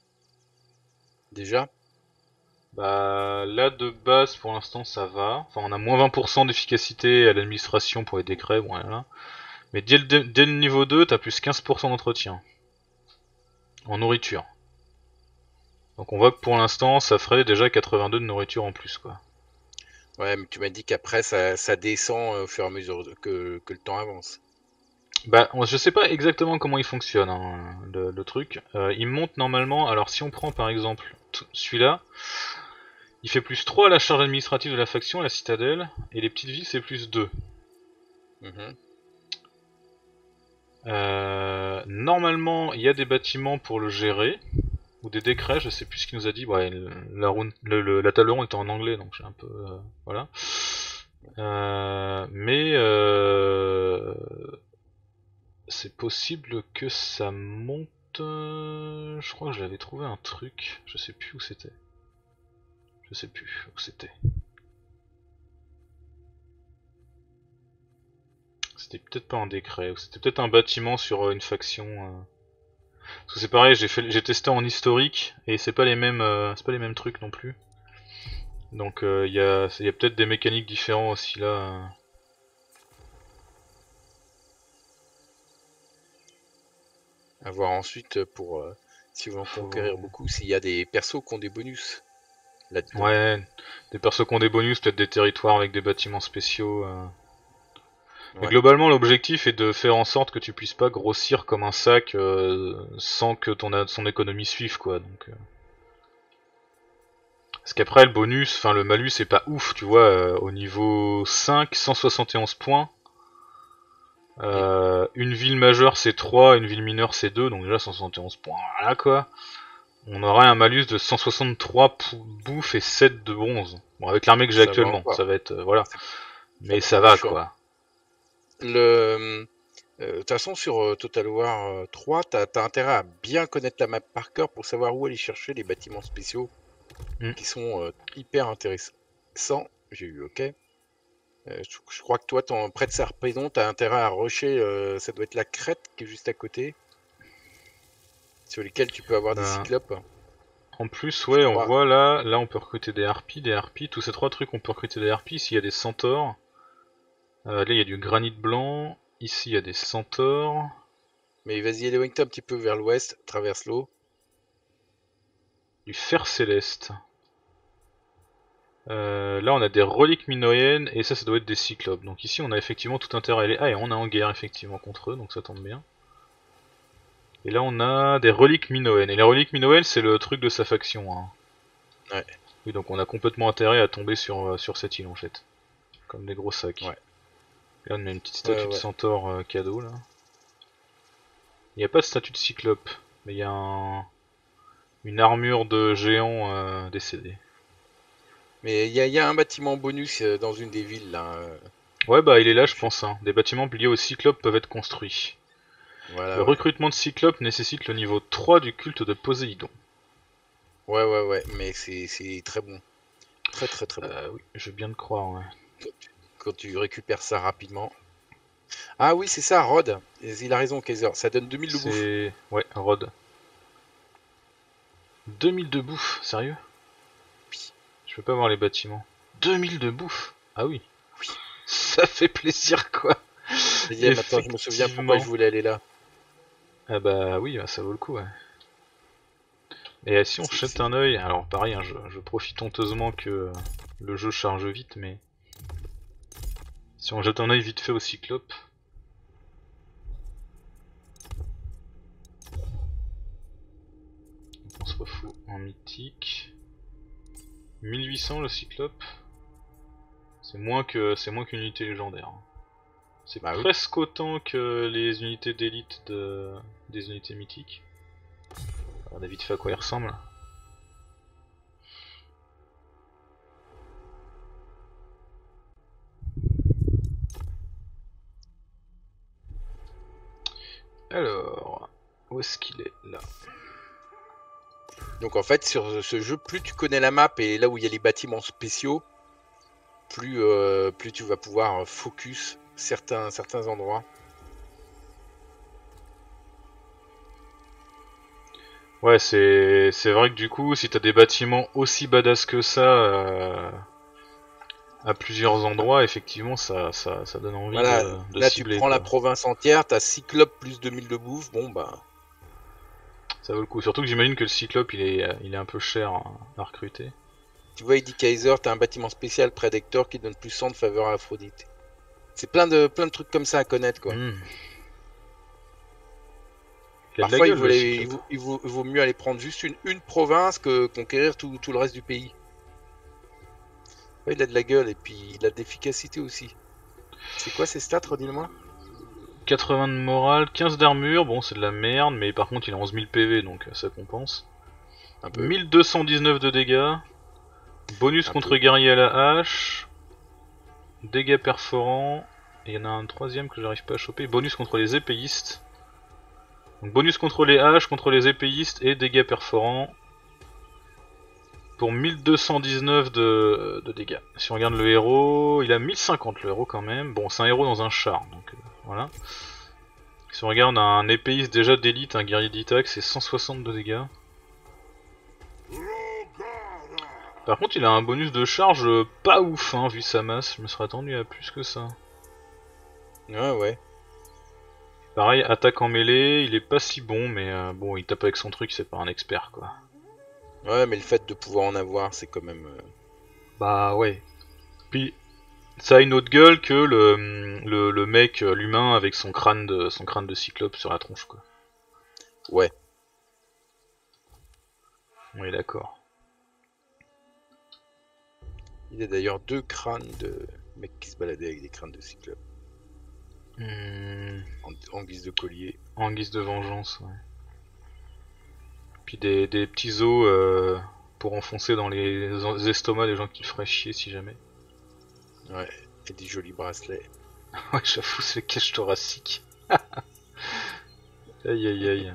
Déjà, Bah là de base pour l'instant ça va. Enfin on a moins vingt pour cent d'efficacité à l'administration pour les décrets, bon voilà. Mais dès le, dès le niveau deux, t'as plus quinze pour cent d'entretien. En nourriture. Donc on voit que pour l'instant ça ferait déjà quatre-vingt-deux de nourriture en plus quoi. ouais, mais tu m'as dit qu'après ça, ça descend euh, au fur et à mesure de- que, que le temps avance. Bah je sais pas exactement comment il fonctionne hein, le, le truc. Euh, il monte normalement, alors si on prend par exemple celui-là, il fait plus trois à la charge administrative de la faction, la citadelle, et les petites villes c'est plus deux. Mhm. Euh, normalement, il y a des bâtiments pour le gérer, ou des décrets, je sais plus ce qu'il nous a dit. Ouais, la, round, le, le, la table ronde était en anglais, donc j'ai un peu... Euh, voilà. Euh, mais euh, c'est possible que ça monte... Euh, je crois que j'avais trouvé un truc, je sais plus où c'était. Je sais plus où c'était. C'était peut-être pas un décret, ou c'était peut-être un bâtiment sur euh, une faction... Euh... Parce que c'est pareil, j'ai fait, j'ai testé en historique et c'est pas les mêmes, euh, c'est pas les mêmes trucs non plus. Donc il euh, y a, y a peut-être des mécaniques différentes aussi là. Euh. À voir ensuite pour euh, si vous en conquérir Faut... beaucoup, s'il y a des persos qui ont des bonus là-dedans. Ouais, des persos qui ont des bonus, peut-être des territoires avec des bâtiments spéciaux. Euh. Mais Ouais, globalement, l'objectif est de faire en sorte que tu puisses pas grossir comme un sac euh, sans que ton son économie suive quoi. Donc. Euh. Parce qu'après le bonus, enfin le malus c'est pas ouf, tu vois. Euh, au niveau cinq, cent soixante et onze points. oui, Euh, une ville majeure c'est trois, une ville mineure c'est deux, donc déjà cent soixante et onze points, voilà quoi. On aurait un malus de cent soixante-trois bouffe et sept de bronze. Bon, avec l'armée que j'ai ça va actuellement, ça encore. va être... Euh, voilà. C'est pas Mais trop ça va méchant. quoi. Le, euh, de toute façon, sur euh, Total War euh, trois, t'as, t'as intérêt à bien connaître la map par cœur pour savoir où aller chercher les bâtiments spéciaux Mm. qui sont euh, hyper intéressants. J'ai eu OK. Euh, je, je crois que toi, ton, près de Sarpedon, t'as intérêt à rusher, euh, ça doit être la crête qui est juste à côté, sur lesquelles tu peux avoir des Ben, cyclopes, en plus, je ouais, on crois. voit là, là on peut recruter des harpies, des harpies, tous ces trois trucs on peut recruter des harpies, ici il y a des centaures, euh, là il y a du granit blanc, ici il y a des centaures, Mais vas-y, éloigne-toi un petit peu vers l'ouest, traverse l'eau. du fer céleste. Euh, là on a des reliques minoennes et ça ça doit être des cyclopes. Donc ici on a effectivement tout intérêt à aller... Ah et on est en guerre effectivement contre eux donc ça tombe bien. Et là on a des reliques minoennes. Et les reliques minoennes c'est le truc de sa faction. Hein. Ouais. Oui donc on a complètement intérêt à tomber sur, euh, sur cette île en fait. Comme des gros sacs. Ouais. Là on a une petite statue Ouais, de ouais. centaure euh, cadeau là. Il n'y a pas de statue de cyclope. Mais il y a un... une armure de géant euh, décédé. Mais il y, a- y a un bâtiment bonus euh, dans une des villes là. euh, Ouais bah il est là je pense. Hein. Des bâtiments liés au cyclope peuvent être construits. Voilà, Le ouais. recrutement de cyclope nécessite le niveau trois du culte de Poséidon. Ouais, ouais, ouais, mais c'est c'est très bon. Très, très, très bon. Euh, oui, je veux bien te croire, ouais. Quand tu récupères ça rapidement. Ah oui, c'est ça, Rod. Il a raison, Kaiser. Ça donne deux mille de bouffe. C'est... Ouais, Rod. deux mille de bouffe, sérieux? Oui. Je peux pas voir les bâtiments. deux mille de bouffe? Ah oui. Oui. Ça fait plaisir, quoi. Vas-y, maintenant, je me souviens pourquoi je voulais aller là. Ah bah oui, bah, ça vaut le coup, ouais. Et si on C'est- jette c'est- un œil, alors pareil, hein, je, je profite honteusement que le jeu charge vite, mais... Si on jette un œil vite fait au cyclope... On se refout en mythique. mille huit cents le cyclope. C'est moins que c'est moins qu'une unité légendaire. C'est Bah oui. presque autant que les unités d'élite de... des unités mythiques. On a vite fait à quoi il ressemble. Alors, où est-ce qu'il est là? Donc en fait, sur ce jeu, plus tu connais la map et là où il y a les bâtiments spéciaux, plus, euh, plus tu vas pouvoir focus certains, certains endroits. Ouais, c'est c'est vrai que du coup, si t'as des bâtiments aussi badass que ça euh, à plusieurs endroits, effectivement, ça ça, ça donne envie Voilà, de, de là tu cibler. prends la Quoi. province entière, t'as Cyclope plus deux mille de bouffe, bon bah... Ça vaut le coup. Surtout que j'imagine que le cyclope, il est il est un peu cher à, à recruter. Tu vois, il dit Kaiser, t'as un bâtiment spécial près d'Hector qui donne plus cent de faveur à Aphrodite. C'est plein de, plein de trucs comme ça à connaître, quoi. Mmh. Il a de la Parfois, il, gueule, vaut le les- il, cyclope. vaut, il vaut- il vaut mieux aller prendre juste une, une province que conquérir tout, tout le reste du pays. Ouais, il a de la gueule et puis il a de l'efficacité aussi. C'est quoi ces stats, redis-le-moi? quatre-vingts de morale, quinze d'armure, bon c'est de la merde, mais par contre il a onze mille P V donc ça compense. Un peu. mille deux cent dix-neuf de dégâts, bonus Un contre peu. guerrier à la hache, dégâts perforants, et il y en a un troisième que j'arrive pas à choper, bonus contre les épéistes. Donc bonus contre les haches, contre les épéistes et dégâts perforants. Pour mille deux cent dix-neuf de, de dégâts. Si on regarde le héros, il a mille cinquante le héros quand même. Bon, c'est un héros dans un char, donc euh, voilà. Si on regarde un épéiste déjà d'élite, un guerrier d'Ithaque, c'est cent soixante de dégâts. Par contre, il a un bonus de charge pas ouf, hein, vu sa masse. Je me serais attendu à plus que ça. Ouais, ouais. Pareil, attaque en mêlée, il est pas si bon, mais euh, bon, il tape avec son truc, c'est pas un expert, quoi. Ouais, mais le fait de pouvoir en avoir, c'est quand même... euh, Bah ouais. Puis ça a une autre gueule que le, le, le mec, euh, l'humain avec son crâne de son crâne de cyclope sur la tronche, quoi. Ouais. On est d'accord. Il y a d'ailleurs deux crânes de mecs qui se baladaient avec des crânes de Cyclope. Hmm, En, en guise de collier. en guise de vengeance, ouais. Puis des, des petits os euh, pour enfoncer dans les estomacs des gens qui le feraient chier si jamais. Ouais. Et des jolis bracelets. Ouais, j'avoue, c'est le cache thoracique. Aïe aïe aïe.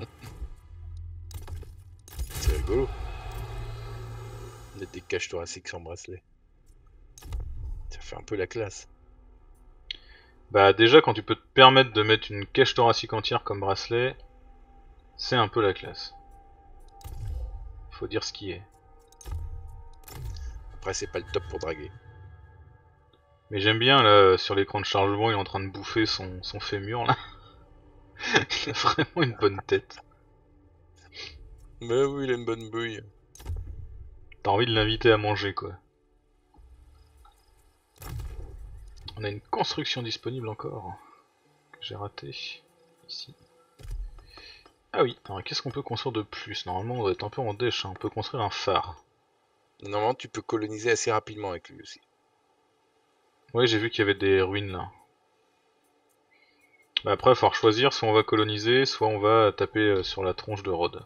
C'est rigolo. Mettre des caches thoraciques sans bracelet. Ça fait un peu la classe. Bah déjà, quand tu peux te permettre de mettre une cache thoracique entière comme bracelet, c'est un peu la classe. Faut dire ce qui est. Après, c'est pas le top pour draguer. Mais j'aime bien là, sur l'écran de chargement, il est en train de bouffer son, son fémur là. Il a vraiment une bonne tête. Mais oui, il a une bonne bouille. T'as envie de l'inviter à manger quoi. On a une construction disponible encore, que j'ai raté, ici. Ah oui, alors qu'est-ce qu'on peut construire de plus? Normalement on doit être un peu en dèche, hein. On peut construire un phare. Normalement, tu peux coloniser assez rapidement avec lui aussi. Ouais, j'ai vu qu'il y avait des ruines là. Bah après, il va falloir choisir, soit on va coloniser, soit on va taper euh, sur la tronche de Rhodes.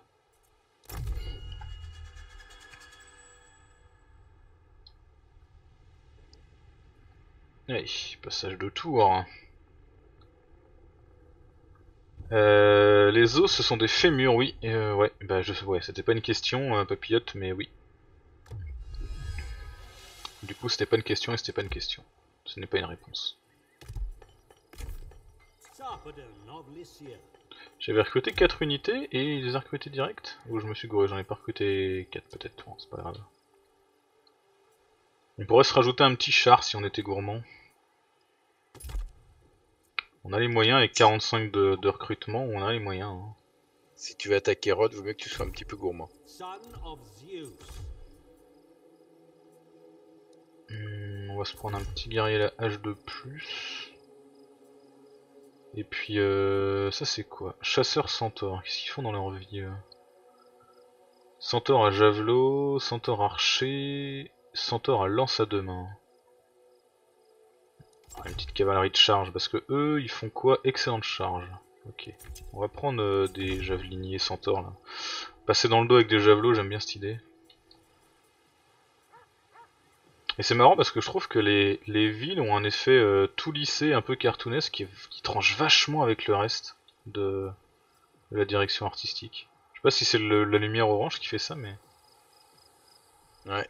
Allez, passage de tour. Euh, les os, ce sont des fémurs, oui. Euh, ouais, bah je ouais, c'était pas une question, euh, papillote, mais oui. Du coup, c'était pas une question et c'était pas une question. Ce n'est pas une réponse. J'avais recruté quatre unités et il les a recrutés direct? Ou je me suis gouré, j'en ai pas recruté quatre peut-être, bon, c'est pas grave. On pourrait se rajouter un petit char si on était gourmand. On a les moyens avec quarante-cinq de, de recrutement, on a les moyens. Hein. Si tu veux attaquer Rhodes, vaut mieux que tu sois un petit peu gourmand. Hum, on va se prendre un petit guerrier à la hache de plus. Et puis euh, ça c'est quoi? Chasseur centaure, qu'est-ce qu'ils font dans leur vie euh Centaure à javelot, centaure archer, centaure à lance à deux mains. Ah, une petite cavalerie de charge, parce que eux ils font quoi? Excellente charge. Ok, on va prendre euh, des javeliniers centaures là. Passer dans le dos avec des javelots, j'aime bien cette idée. Et c'est marrant parce que je trouve que les, les villes ont un effet euh, tout lissé, un peu cartoonesque, qui, qui tranche vachement avec le reste de, de la direction artistique. Je sais pas si c'est le- la lumière orange qui fait ça, mais... Ouais.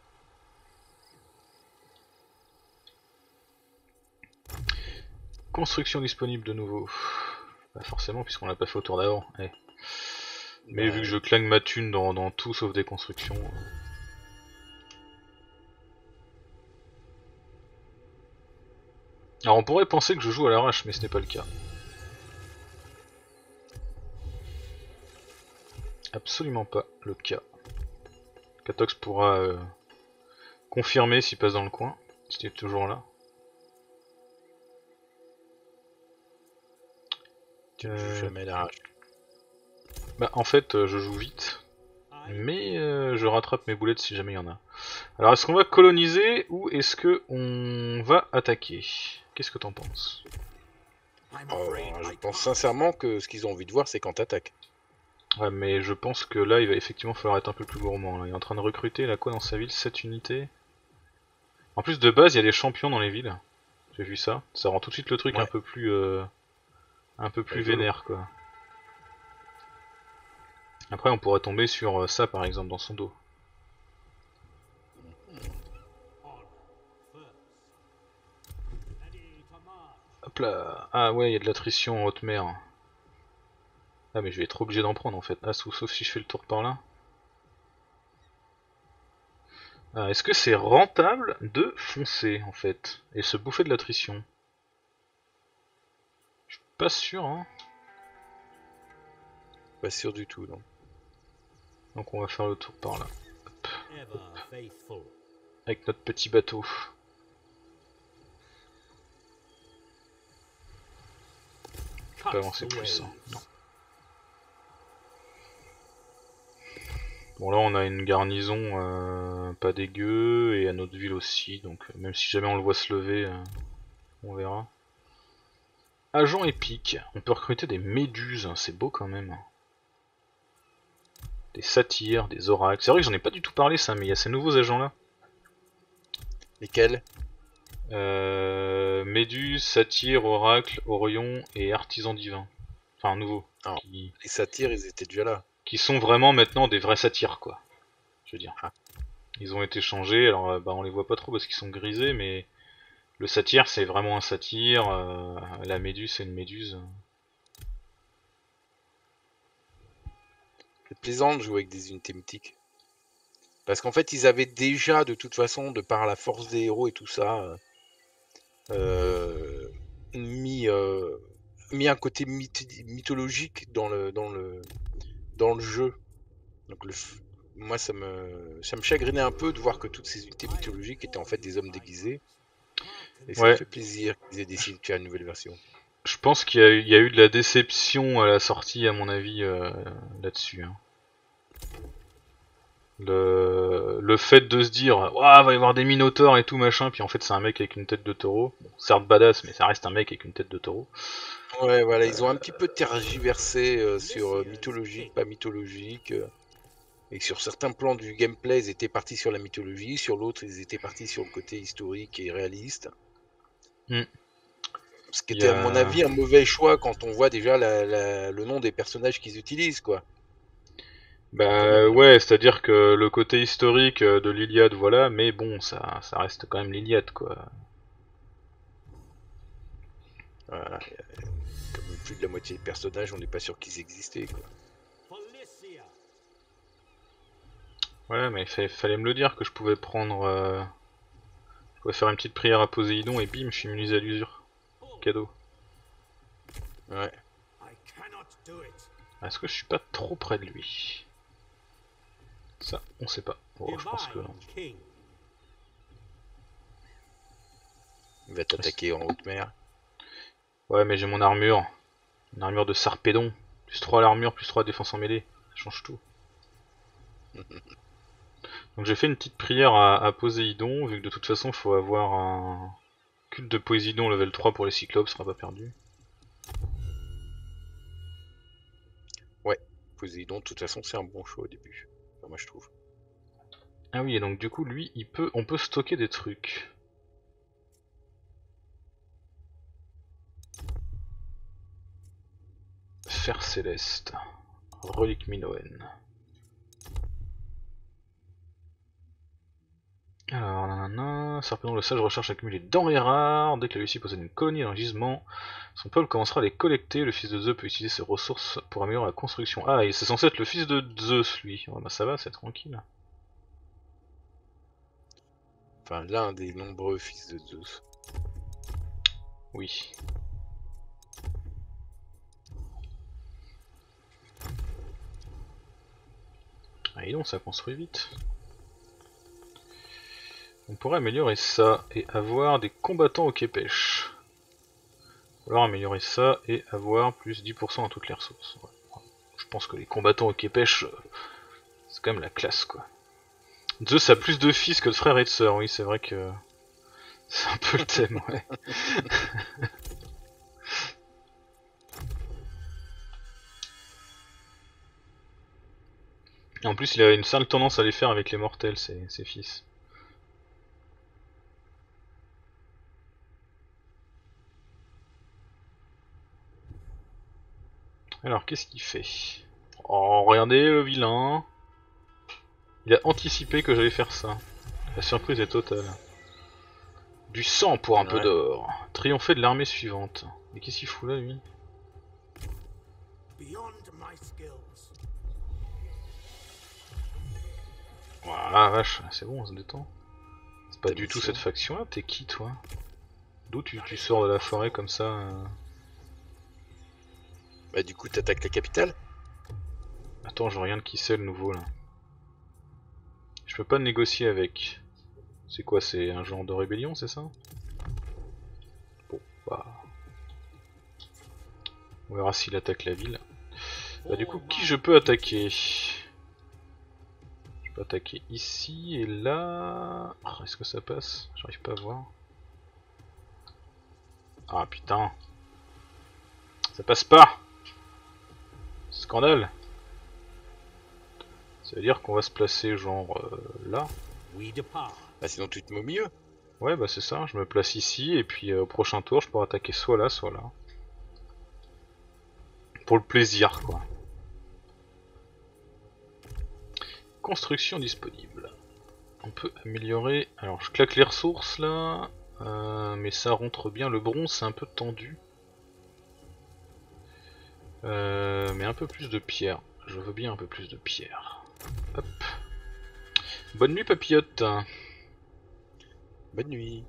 Construction disponible de nouveau. Pas forcément, puisqu'on l'a pas fait au tour d'avant. Eh. Mais Bah, vu que je clagne ma thune dans, dans tout sauf des constructions... euh. Alors on pourrait penser que je joue à l'arrache, mais ce n'est pas le cas. Absolument pas le cas. Katox pourra euh, confirmer s'il passe dans le coin, si t'es toujours là. tu ne Euh, joues jamais à l'arrache. Bah en fait euh, je joue vite, mais euh, je rattrape mes boulettes si jamais il y en a. Alors est-ce qu'on va coloniser ou est-ce que on va attaquer? Qu'est-ce que t'en penses? Euh, je pense sincèrement que ce qu'ils ont envie de voir, c'est quand t'attaques. Ouais mais je pense que là il va effectivement falloir être un peu plus gourmand. Là. Il est en train de recruter là quoi dans sa ville? sept unités. En plus de base il y a des champions dans les villes. J'ai vu ça. Ça rend tout de suite le truc Ouais. un peu plus euh, un peu plus Rigolo. vénère quoi. Après on pourrait tomber sur ça par exemple dans son dos. Hop là. Ah ouais il y a de l'attrition en haute mer. Ah mais je vais être obligé d'en prendre en fait. Ah sauf, sauf si je fais le tour par là. Ah, est-ce que c'est rentable de foncer en fait et se bouffer de l'attrition? Je suis pas sûr hein. Pas sûr du tout, non. Donc on va faire le tour par là. Hop, Ever faithful. avec notre petit bateau. Je peux pas avancer plus. Hein. Non. Bon là on a une garnison euh, pas dégueu et à notre ville aussi, donc même si jamais on le voit se lever, euh, on verra. Agent épique, on peut recruter des méduses, c'est beau quand même. Des satyres, des oracles, c'est vrai que j'en ai pas du tout parlé ça, mais il y a ces nouveaux agents là. Lesquels? Euh, méduse, satyre, oracle, orion et artisan divin. Enfin nouveau. Ah. Qui... Les satyres, ils étaient déjà là. qui sont vraiment maintenant des vrais satyres quoi. Je veux dire. Ah. Ils ont été changés, alors euh, bah on les voit pas trop parce qu'ils sont grisés, mais le satyre c'est vraiment un satyre, euh, la méduse c'est une méduse. C'est plaisant de jouer avec des unités mythiques. Parce qu'en fait, ils avaient déjà, de toute façon, de par la force des héros et tout ça, euh, mis, euh, mis un côté myth mythologique dans le, dans le, dans le jeu. Donc le, moi, ça me, ça me chagrinait un peu de voir que toutes ces unités mythologiques étaient en fait des hommes déguisés. Et ça Ouais. me fait plaisir qu'ils aient décidé de faire une nouvelle version. Je pense qu'il y, a eu- il y a eu de la déception à la sortie, à mon avis, euh, là-dessus. Hein. Le... le fait de se dire, ouah, va y avoir des minotaures et tout machin, puis en fait c'est un mec avec une tête de taureau. Bon, certes badass, mais ça reste un mec avec une tête de taureau. Ouais, voilà, ils ont un petit peu tergiversé euh, sur euh, mythologique, pas mythologique. euh, et sur certains plans du gameplay, ils étaient partis sur la mythologie, sur l'autre, ils étaient partis sur le côté historique et réaliste. Hmm. Ce qui Il y était, à mon a- avis, un mauvais choix quand on voit déjà la- la- le nom des personnages qu'ils utilisent, quoi. Quand Bah même, hein. ouais, c'est-à-dire que le côté historique euh, de l'Iliade, voilà, mais bon, ça, ça reste quand même l'Iliade, quoi. Voilà, euh, comme plus de la moitié des personnages, on n'est pas sûr qu'ils existaient, quoi. Policia. Ouais, mais il fa- fallait me le dire que je pouvais prendre... Euh... Je pouvais faire une petite prière à Poséidon et bim, je suis immunisé à l'usure. Cadeau. Ouais. I cannot do it. Est-ce que je suis pas trop près de lui? Ça, on sait pas. Bon, je pense que non. Divine King. Il va t'attaquer en haute mer. Ouais, mais j'ai mon armure. Une armure de Sarpédon. Plus trois à l'armure, plus trois à défense en mêlée. Ça change tout. Donc j'ai fait une petite prière à, à Poséidon, vu que de toute façon il faut avoir un culte de Poséidon level trois pour les cyclopes, ce sera pas perdu. Poséidon, de toute façon, c'est un bon choix au début. Enfin, moi, je trouve. Ah oui, et donc du coup lui, il peut, on peut stocker des trucs. Fer céleste. Relique minoenne. Alors, nanana, Sarpédon le sage recherche à accumuler des denrées rares. Dès que la Lucie possède une colonie dans le gisement, son peuple commencera à les collecter. Le fils de Zeus peut utiliser ses ressources pour améliorer la construction. Ah, et c'est censé être le fils de Zeus, lui. Ouais, bah ça va, c'est tranquille. Enfin, l'un des nombreux fils de Zeus. Oui. Ah, et donc ça construit vite. On pourrait améliorer ça et avoir des combattants au quai-pêche. Ou alors améliorer ça et avoir plus dix pour cent à toutes les ressources. Ouais. Je pense que les combattants au quai-pêche, c'est quand même la classe, quoi. Zeus a plus de fils que de frères et de sœurs, oui, c'est vrai que c'est un peu le thème, ouais. Et en plus, il a une sale tendance à les faire avec les mortels, ses, ses fils. Alors, qu'est-ce qu'il fait? Oh, regardez le vilain. Il a anticipé que j'allais faire ça. La surprise est totale. Du sang pour un Ouais. peu d'or. Triompher de l'armée suivante. Mais qu'est-ce qu'il fout là, lui? Beyond my skills. Voilà, vache, c'est bon, on se détend. C'est pas Ta du tout mission. cette faction-là, t'es qui, toi? D'où tu, tu sors de la forêt comme ça euh... Bah, du coup, t'attaques la capitale. Attends, je regarde qui c'est le nouveau, là. Je peux pas négocier avec. C'est quoi, c'est un genre de rébellion, c'est ça? Bon, bah... On verra s'il attaque la ville. Bah du coup, qui je peux attaquer? Je peux attaquer ici et là... Ah, est-ce que ça passe? J'arrive pas à voir. Ah putain. Ça passe pas. Scandale. Ça veut dire qu'on va se placer genre euh, là. We depart. Bah, sinon, tu te mets au milieu. Ouais bah c'est ça, je me place ici et puis euh, au prochain tour je pourrai attaquer soit là soit là. Pour le plaisir quoi. Construction disponible. On peut améliorer... Alors je claque les ressources là, euh, mais ça rentre bien. Le bronze c'est un peu tendu. Euh, mais un peu plus de pierre. Je veux bien un peu plus de pierre. Hop. Bonne nuit papillote. Bonne nuit.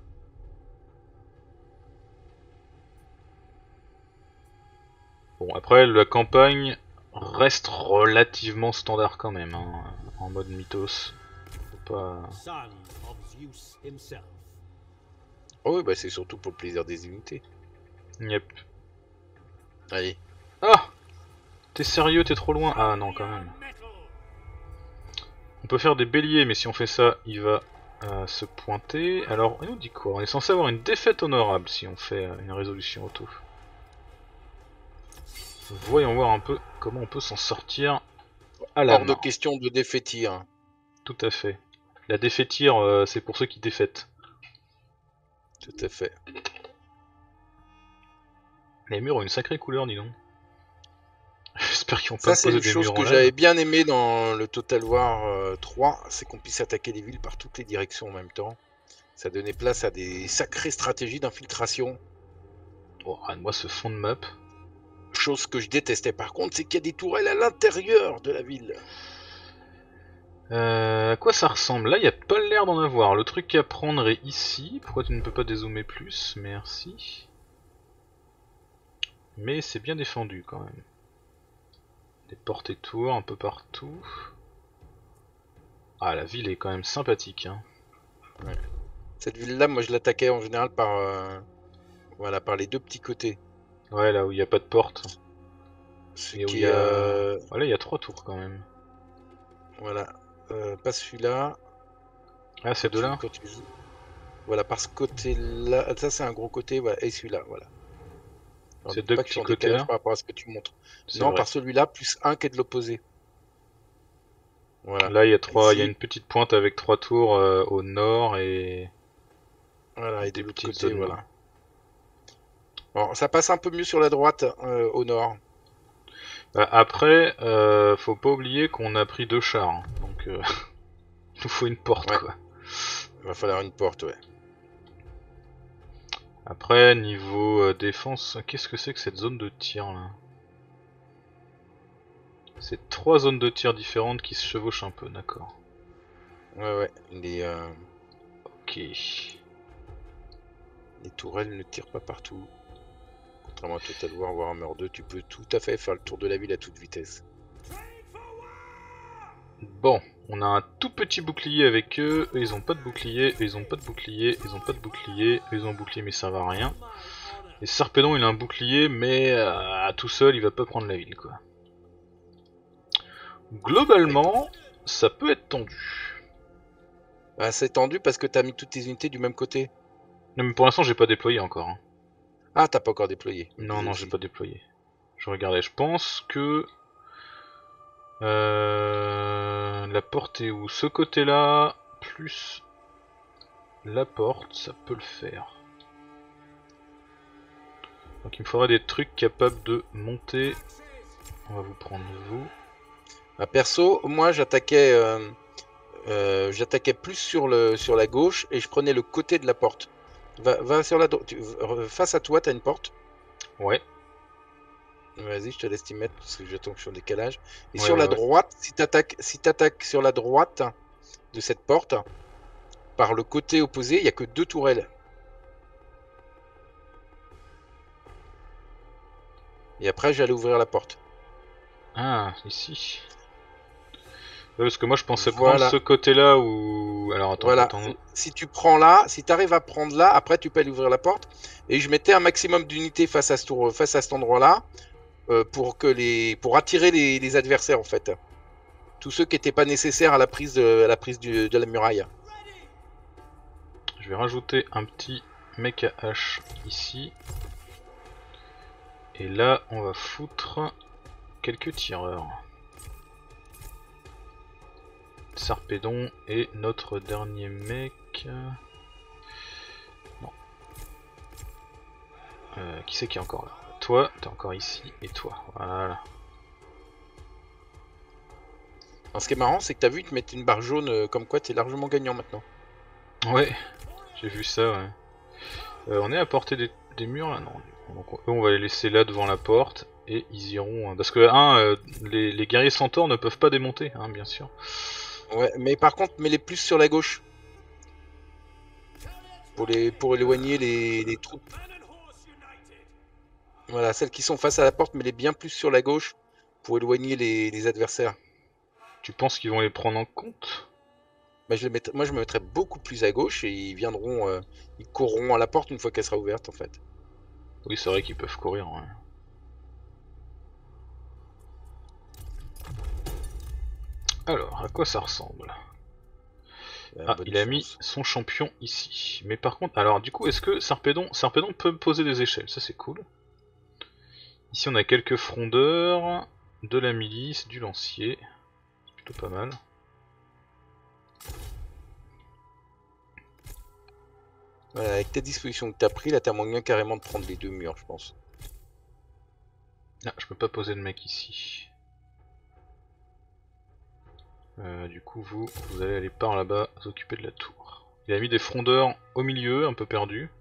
Bon après la campagne reste relativement standard quand même, hein, en mode mythos. Faut pas... Son of Zeus himself. Oh oui, bah c'est surtout pour le plaisir des unités. Yep. Allez. Ah! T'es sérieux, t'es trop loin? Ah non, quand même. On peut faire des béliers, mais si on fait ça, il va euh, se pointer. Alors, on nous dit quoi? On est censé avoir une défaite honorable si on fait euh, une résolution auto. Voyons voir un peu comment on peut s'en sortir à la Hors de main. question de défaitir. Tout à fait. La défaitir, euh, c'est pour ceux qui défaitent. Tout à fait. Les murs ont une sacrée couleur, dis donc. J'espère qu'ils vont pas Ça, c'est poser une des chose murs en que lave. j'avais bien aimé dans le Total War euh, trois, c'est qu'on puisse attaquer les villes par toutes les directions en même temps. Ça donnait place à des sacrées stratégies d'infiltration. Oh, moi ce fond de map. Chose que je détestais par contre, c'est qu'il y a des tourelles à l'intérieur de la ville. Euh, à quoi ça ressemble? Là, il n'y a pas l'air d'en avoir. Le truc à prendre est ici. Pourquoi tu ne peux pas dézoomer plus? Merci. Mais c'est bien défendu quand même. Des portes et tours un peu partout. Ah, la ville est quand même sympathique. Hein. Ouais. Cette ville-là, moi je l'attaquais en général par, euh, voilà, par les deux petits côtés. Ouais, là où il n'y a pas de porte. Ce Et où qui il y est, a... euh, Ouais, là, il y a trois tours quand même. voilà, euh, pas celui-là. Ah, ces Quand tu, deux-là? quand tu joues. Voilà, par ce côté-là, ça c'est un gros côté, voilà, et celui-là, voilà. Alors, Ces dis deux pas que je suis petits en décalage côtés-là? par rapport à ce que tu montres. C'est Non, vrai. par celui-là, plus un qui est de l'opposé. Voilà. Là, il y a trois, il y a Ici, une petite pointe avec trois tours euh, au nord et voilà, et de des l'autre petites côté, zones là. voilà. Bon, ça passe un peu mieux sur la droite, euh, au nord. Bah, après, euh, faut pas oublier qu'on a pris deux chars, hein. Donc euh, il nous faut une porte Ouais. quoi. Il va falloir une porte, ouais. Après, niveau euh, défense, qu'est-ce que c'est que cette zone de tir là? C'est trois zones de tir différentes qui se chevauchent un peu, d'accord. Ouais, ouais. Les, euh, Ok. les tourelles ne tirent pas partout. Contrairement à Total War Warhammer deux, tu peux tout à fait faire le tour de la ville à toute vitesse. Bon, on a un tout petit bouclier avec eux, eux ils ont pas de bouclier, eux ils ont pas de bouclier, ils ont pas de bouclier, eux ils ont un bouclier mais ça va à rien. Et Sarpedon il a un bouclier mais euh, à tout seul il va pas prendre la ville quoi. Globalement, ça peut être tendu. Ah, c'est tendu parce que t'as mis toutes tes unités du même côté. Non mais pour l'instant j'ai pas déployé encore. Hein. Ah, t'as pas encore déployé. Non non j'ai pas déployé. Je regardais, je pense que... Euh, la porte est où? Ce côté là, plus la porte, ça peut le faire. Donc il me faudrait des trucs capables de monter. On va vous prendre vous. Ah, perso, moi j'attaquais euh, euh, j'attaquais plus sur, le, sur la gauche et je prenais le côté de la porte. Va, va sur la droite. Face à toi, t'as une porte. Ouais. Vas-y, je te laisse t'y mettre parce que j'attends que je suis en décalage. Et Ouais, sur ouais, la ouais. droite, si t'attaques si t'attaques sur la droite de cette porte, par le côté opposé, il n'y a que deux tourelles. Et après, j'allais ouvrir la porte. Ah, ici. Ouais, parce que moi je pensais prendre Voilà. ce côté là où... Alors attends, Voilà. attends. Si tu prends là, si tu arrives à prendre là, après tu peux aller ouvrir la porte. Et je mettais un maximum d'unités face à ce tour, face à cet endroit-là, euh, pour que les, pour attirer les, les adversaires en fait. Tous ceux qui n'étaient pas nécessaires à la prise de, à la prise du, de la muraille. Je vais rajouter un petit mec à hache ici. Et là, on va foutre quelques tireurs. Sarpedon et notre dernier mec. Non. Euh, qui c'est qui est encore là? Toi, t'es encore ici, et toi. Voilà. Alors, ce qui est marrant, c'est que tu as vu, ils te mettent une barre jaune, euh, comme quoi tu es largement gagnant maintenant. Ouais, j'ai vu ça, ouais. Euh, on est à portée des, des murs là? Non. Donc, eux, on va les laisser là devant la porte. Et ils iront... Parce que, un, euh, les, les guerriers centaures ne peuvent pas démonter, hein, bien sûr. Ouais, mais par contre, mets-les plus sur la gauche. Pour, les, pour éloigner les, les troupes. Voilà, celles qui sont face à la porte, mets-les bien plus sur la gauche. Pour éloigner les, les adversaires. Tu penses qu'ils vont les prendre en compte? Mais je les mettrais- moi je me mettrais beaucoup plus à gauche et ils viendront, euh, ils courront à la porte une fois qu'elle sera ouverte en fait. Oui, c'est vrai qu'ils peuvent courir. Ouais. Alors, à quoi ça ressemble? Euh, Ah, bonne il a mis chance. son champion ici. Mais par contre, alors du coup, est-ce que Sarpédon, Sarpédon peut poser des échelles? Ça c'est cool. Ici on a quelques frondeurs, de la milice, du lancier. C'est plutôt pas mal. Voilà, avec tes dispositions que t'as pris, là t'as moyen carrément de prendre les deux murs, je pense. Ah, je peux pas poser le mec ici. Euh, du coup, vous, vous allez aller par là-bas, vous occuper de la tour. Il a mis des frondeurs au milieu, un peu perdus.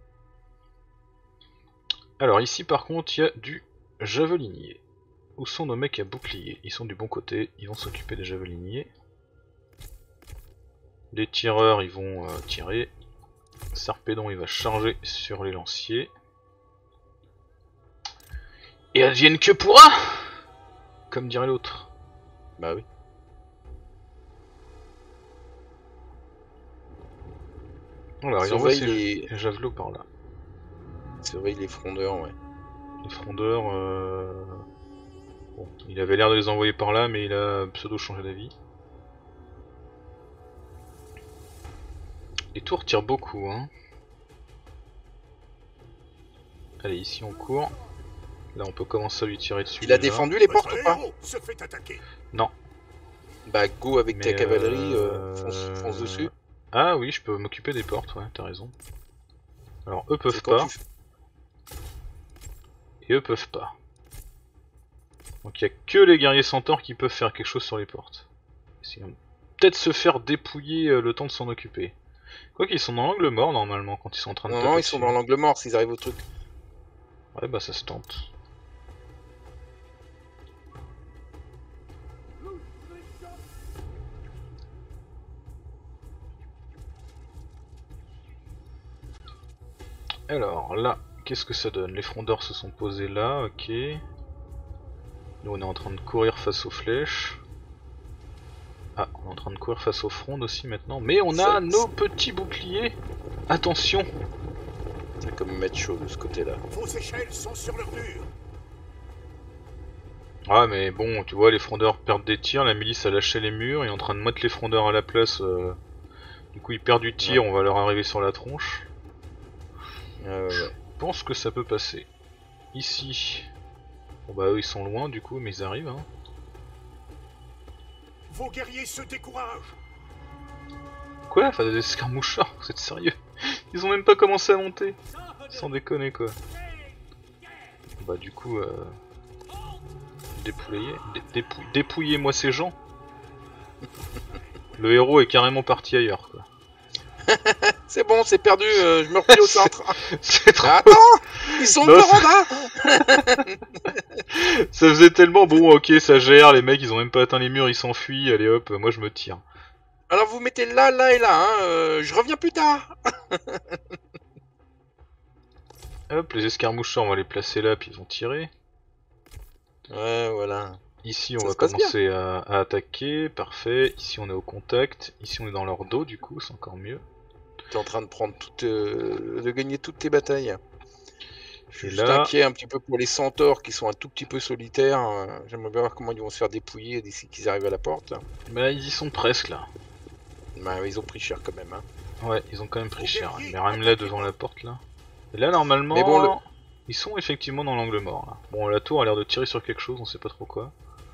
Alors ici par contre, il y a du javelinier. Où sont nos mecs à bouclier? Ils sont du bon côté, ils vont s'occuper des javeliniers. Les tireurs, ils vont euh, tirer. Sarpédon, il va charger sur les lanciers. Et advienne que pourra, comme dirait l'autre. Bah oui. Alors, il envoie Surveille ses les... les javelots par là. Surveille les frondeurs, ouais. Les frondeurs... Euh... Bon, il avait l'air de les envoyer par là, mais il a pseudo changé d'avis. Les tours tirent beaucoup, hein. Allez, ici on court. Là, on peut commencer à lui tirer dessus. Il a déjà. défendu les portes Votre ou pas? héros se fait attaquer. Non. Bah go avec ta Mais, cavalerie, euh, euh, fonce, fonce dessus. Ah oui, je peux m'occuper des portes, ouais, t'as raison. Alors, eux peuvent C'est quand pas. tu f- Et eux peuvent pas. Donc il n'y a que les guerriers centaures qui peuvent faire quelque chose sur les portes. Ils vont peut-être se faire dépouiller euh, le temps de s'en occuper. Quoi qu'ils sont dans l'angle mort normalement quand ils sont en train de Non, taper non, ils sont dessus. dans l'angle mort s'ils arrivent au truc. Ouais bah ça se tente. Alors là, qu'est-ce que ça donne? Les frondeurs se sont posés là, ok. Nous on est en train de courir face aux flèches. Ah, on est en train de courir face aux frondes aussi maintenant. Mais on a Ça- nos petits boucliers. Attention. C'est comme mettre chaud de ce côté-là. Vos échelles sont sur leur mur. Ah mais bon, tu vois, les frondeurs perdent des tirs, la milice a lâché les murs, il est en train de mettre les frondeurs à la place. Euh... Du coup ils perdent du tir, Ouais. on va leur arriver sur la tronche. Ouais, ouais, ouais. Je pense que ça peut passer. Ici, bon bah eux ils sont loin du coup, mais ils arrivent. Hein. Vos guerriers se découragent. Quoi? Enfin des escarmouchards, vous êtes sérieux? Ils ont même pas commencé à monter. Sans déconner quoi. Bah du coup, euh... dépouiller, dé dépou dépouillez-moi ces gens. Le héros est carrément parti ailleurs quoi. C'est bon, c'est perdu, euh, je me replie au centre. C'est trop... Attends, ils sont Non, de c'est- Randa. Ça faisait tellement bon, ok ça gère, les mecs ils ont même pas atteint les murs, ils s'enfuient, allez hop, moi je me tire. Alors vous mettez là, là et là, hein, euh, je reviens plus tard. Hop, les escarmoucheurs on va les placer là puis ils vont tirer. Ouais, voilà. Ici on Ça va se passe commencer à, à attaquer, parfait. Ici on est au contact, ici on est dans leur dos du coup, c'est encore mieux. T'es en train de prendre toute, euh, de gagner toutes tes batailles. Je suis Et juste là- inquiet un petit peu pour les centaures qui sont un tout petit peu solitaires. euh, J'aimerais bien voir comment ils vont se faire dépouiller d'ici qu'ils arrivent à la porte. Bah ils y sont presque là. Bah, ils ont pris cher quand même. Hein. Ouais, ils ont quand même pris cher. Il met Ram là devant la porte là. Et là normalement, Mais bon, le- ils sont effectivement dans l'angle mort là. Bon la tour a l'air de tirer sur quelque chose, on sait pas trop quoi.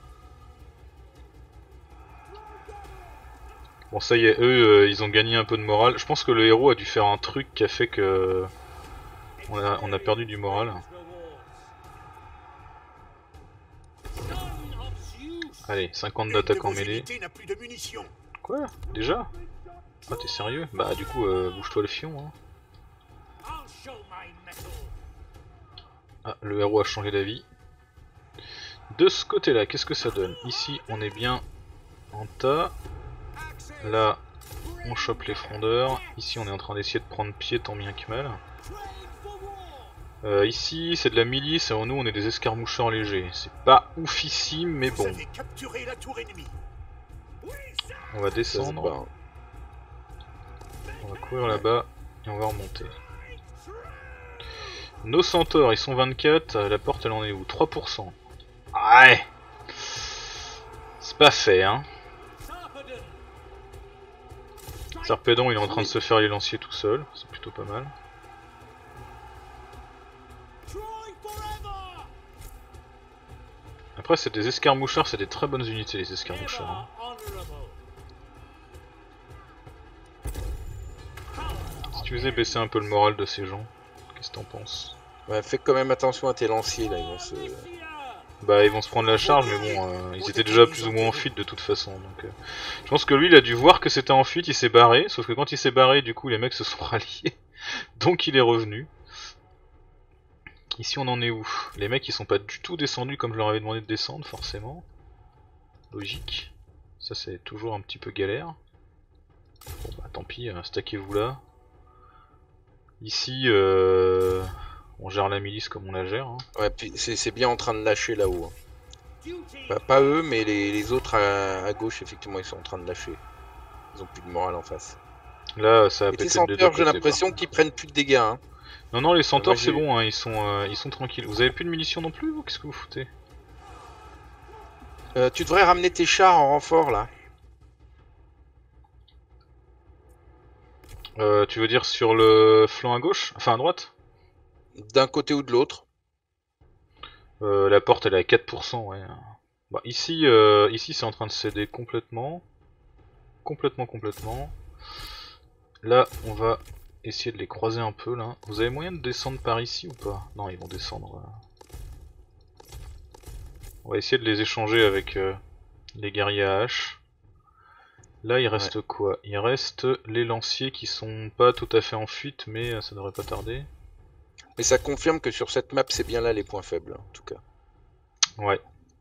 Bon ça y est, eux euh, ils ont gagné un peu de morale. Je pense que le héros a dû faire un truc qui a fait que on a, on a perdu du moral. Allez, cinquante Une de d'attaque en vos mêlée. unités n'a plus de munitions. Quoi? Déjà? Ah t'es sérieux? Bah du coup euh, bouge-toi le fion hein. I'll show my mettle. Ah le héros a changé d'avis. De ce côté là, qu'est-ce que ça donne? Ici on est bien en tas. Là on chope les frondeurs. Ici on est en train d'essayer de prendre pied tant bien que mal. Euh, ici c'est de la milice et nous on est des escarmoucheurs légers. C'est pas oufissime mais Vous bon. avez capturé la tour ennemie. On va Ça se descendre. bat, hein. On va courir là-bas et on va remonter. Nos centaures, ils sont vingt-quatre, la porte elle en est où? trois pour cent. Ouais. C'est pas fait, hein. Sarpedon il est en train de se faire les lanciers tout seul, c'est plutôt pas mal. Après c'est des escarmouchards, c'est des très bonnes unités les escarmouchards. Hein. Si tu faisais baisser un peu le moral de ces gens, qu'est-ce que t'en penses? Ouais, fais quand même attention à tes lanciers là, ils vont se... Bah ils vont se prendre la charge mais bon, euh, ils étaient déjà plus ou moins en fuite de toute façon donc... Euh, je pense que lui il a dû voir que c'était en fuite, il s'est barré, sauf que quand il s'est barré du coup les mecs se sont ralliés, donc il est revenu. Ici on en est où? Les mecs ils sont pas du tout descendus comme je leur avais demandé de descendre forcément. Logique. Ça c'est toujours un petit peu galère. Bon bah tant pis, euh, stackez-vous là. Ici euh... on gère la milice comme on la gère. Hein. Ouais, puis c'est bien en train de lâcher là-haut. Hein. Bah, pas eux, mais les, les autres à, à gauche, effectivement, ils sont en train de lâcher. Ils ont plus de morale en face. Là, ça a Et pété les de deux centaures, j'ai côtés, l'impression par qu'ils prennent plus de dégâts. Hein. Non, non, les centaures, Moi, c'est j'ai- bon, hein, ils, sont, euh, ils sont tranquilles. Vous avez plus de munitions non plus, vous? Qu'est-ce que vous foutez? Euh, tu devrais ramener tes chars en renfort là. euh, Tu veux dire sur le flanc à gauche? Enfin à droite? D'un côté ou de l'autre. euh, La porte, elle est à quatre pour cent, ouais. Bah, ici, euh, ici c'est en train de céder complètement. Complètement, complètement. Là, on va essayer de les croiser un peu, là. Vous avez moyen de descendre par ici ou pas? Non, ils vont descendre. euh. On va essayer de les échanger avec euh, les guerriers à hache. Là, il reste ouais. quoi? Il reste les lanciers qui sont pas tout à fait en fuite, mais euh, ça devrait pas tarder. Mais ça confirme que sur cette map, c'est bien là les points faibles, en tout cas. Ouais.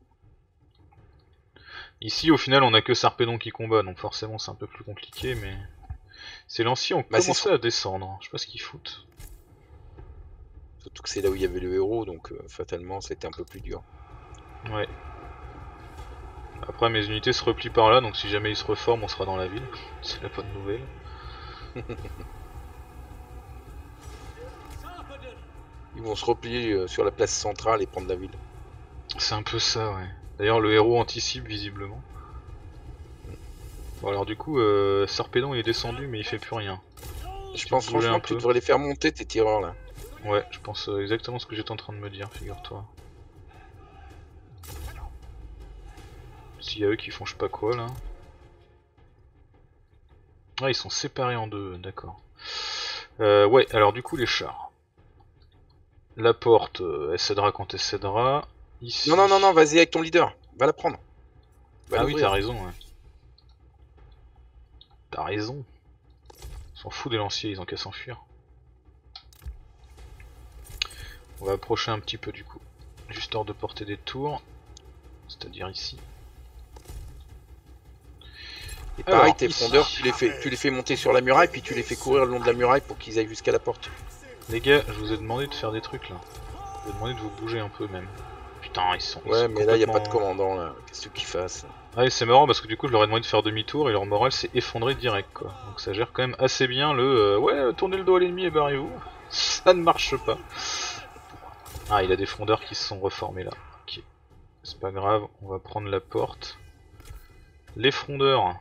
Ici, au final, on a que Sarpedon qui combat, donc forcément, c'est un peu plus compliqué, mais... Ces lanciers ont bah, commencé à descendre, je sais pas ce qu'ils foutent. Surtout que c'est là où il y avait le héros, donc euh, fatalement, c'était un peu plus dur. Ouais. Après, mes unités se replient par là, donc si jamais ils se reforment, on sera dans la ville. C'est la bonne nouvelle. Ils vont se replier euh, sur la place centrale et prendre la ville. C'est un peu ça, ouais. D'ailleurs, le héros anticipe visiblement. Bon, alors du coup, euh, Sarpedon il est descendu, mais il fait plus rien. Je si pense franchement que tu devrais les faire monter tes tireurs là. Ouais, je pense euh, exactement ce que j'étais en train de me dire, figure-toi. S'il y a eux qui font je sais pas quoi là. Ah, ils sont séparés en deux, d'accord. Euh, ouais, alors du coup, les chars. La porte, euh, elle cédera quand elle cédera. Ici... Non, non, non, non, vas-y avec ton leader, va la prendre. Va ah oui, t'as raison, ouais. T'as raison. Ils s'en foutent des lanciers, ils ont qu'à s'enfuir. On va approcher un petit peu du coup. Juste hors de portée des tours. C'est-à-dire ici. Et pareil, alors, tes ici... frondeurs, tu les, fais, tu les fais monter sur la muraille, puis tu les fais courir le long de la muraille pour qu'ils aillent jusqu'à la porte. Les gars, je vous ai demandé de faire des trucs là. Je vous ai demandé de vous bouger un peu même. Putain, ils sont. Ils ouais, sont mais complètement... là, y a pas de commandant là. Qu'est-ce qu'ils fassent? Ah, c'est marrant parce que du coup, je leur ai demandé de faire demi-tour et leur morale s'est effondrée direct quoi. Donc ça gère quand même assez bien le euh, ouais, tournez le dos à l'ennemi et barrez-vous. Ça ne marche pas. Ah, il a des frondeurs qui se sont reformés là. Ok. C'est pas grave, on va prendre la porte. Les frondeurs.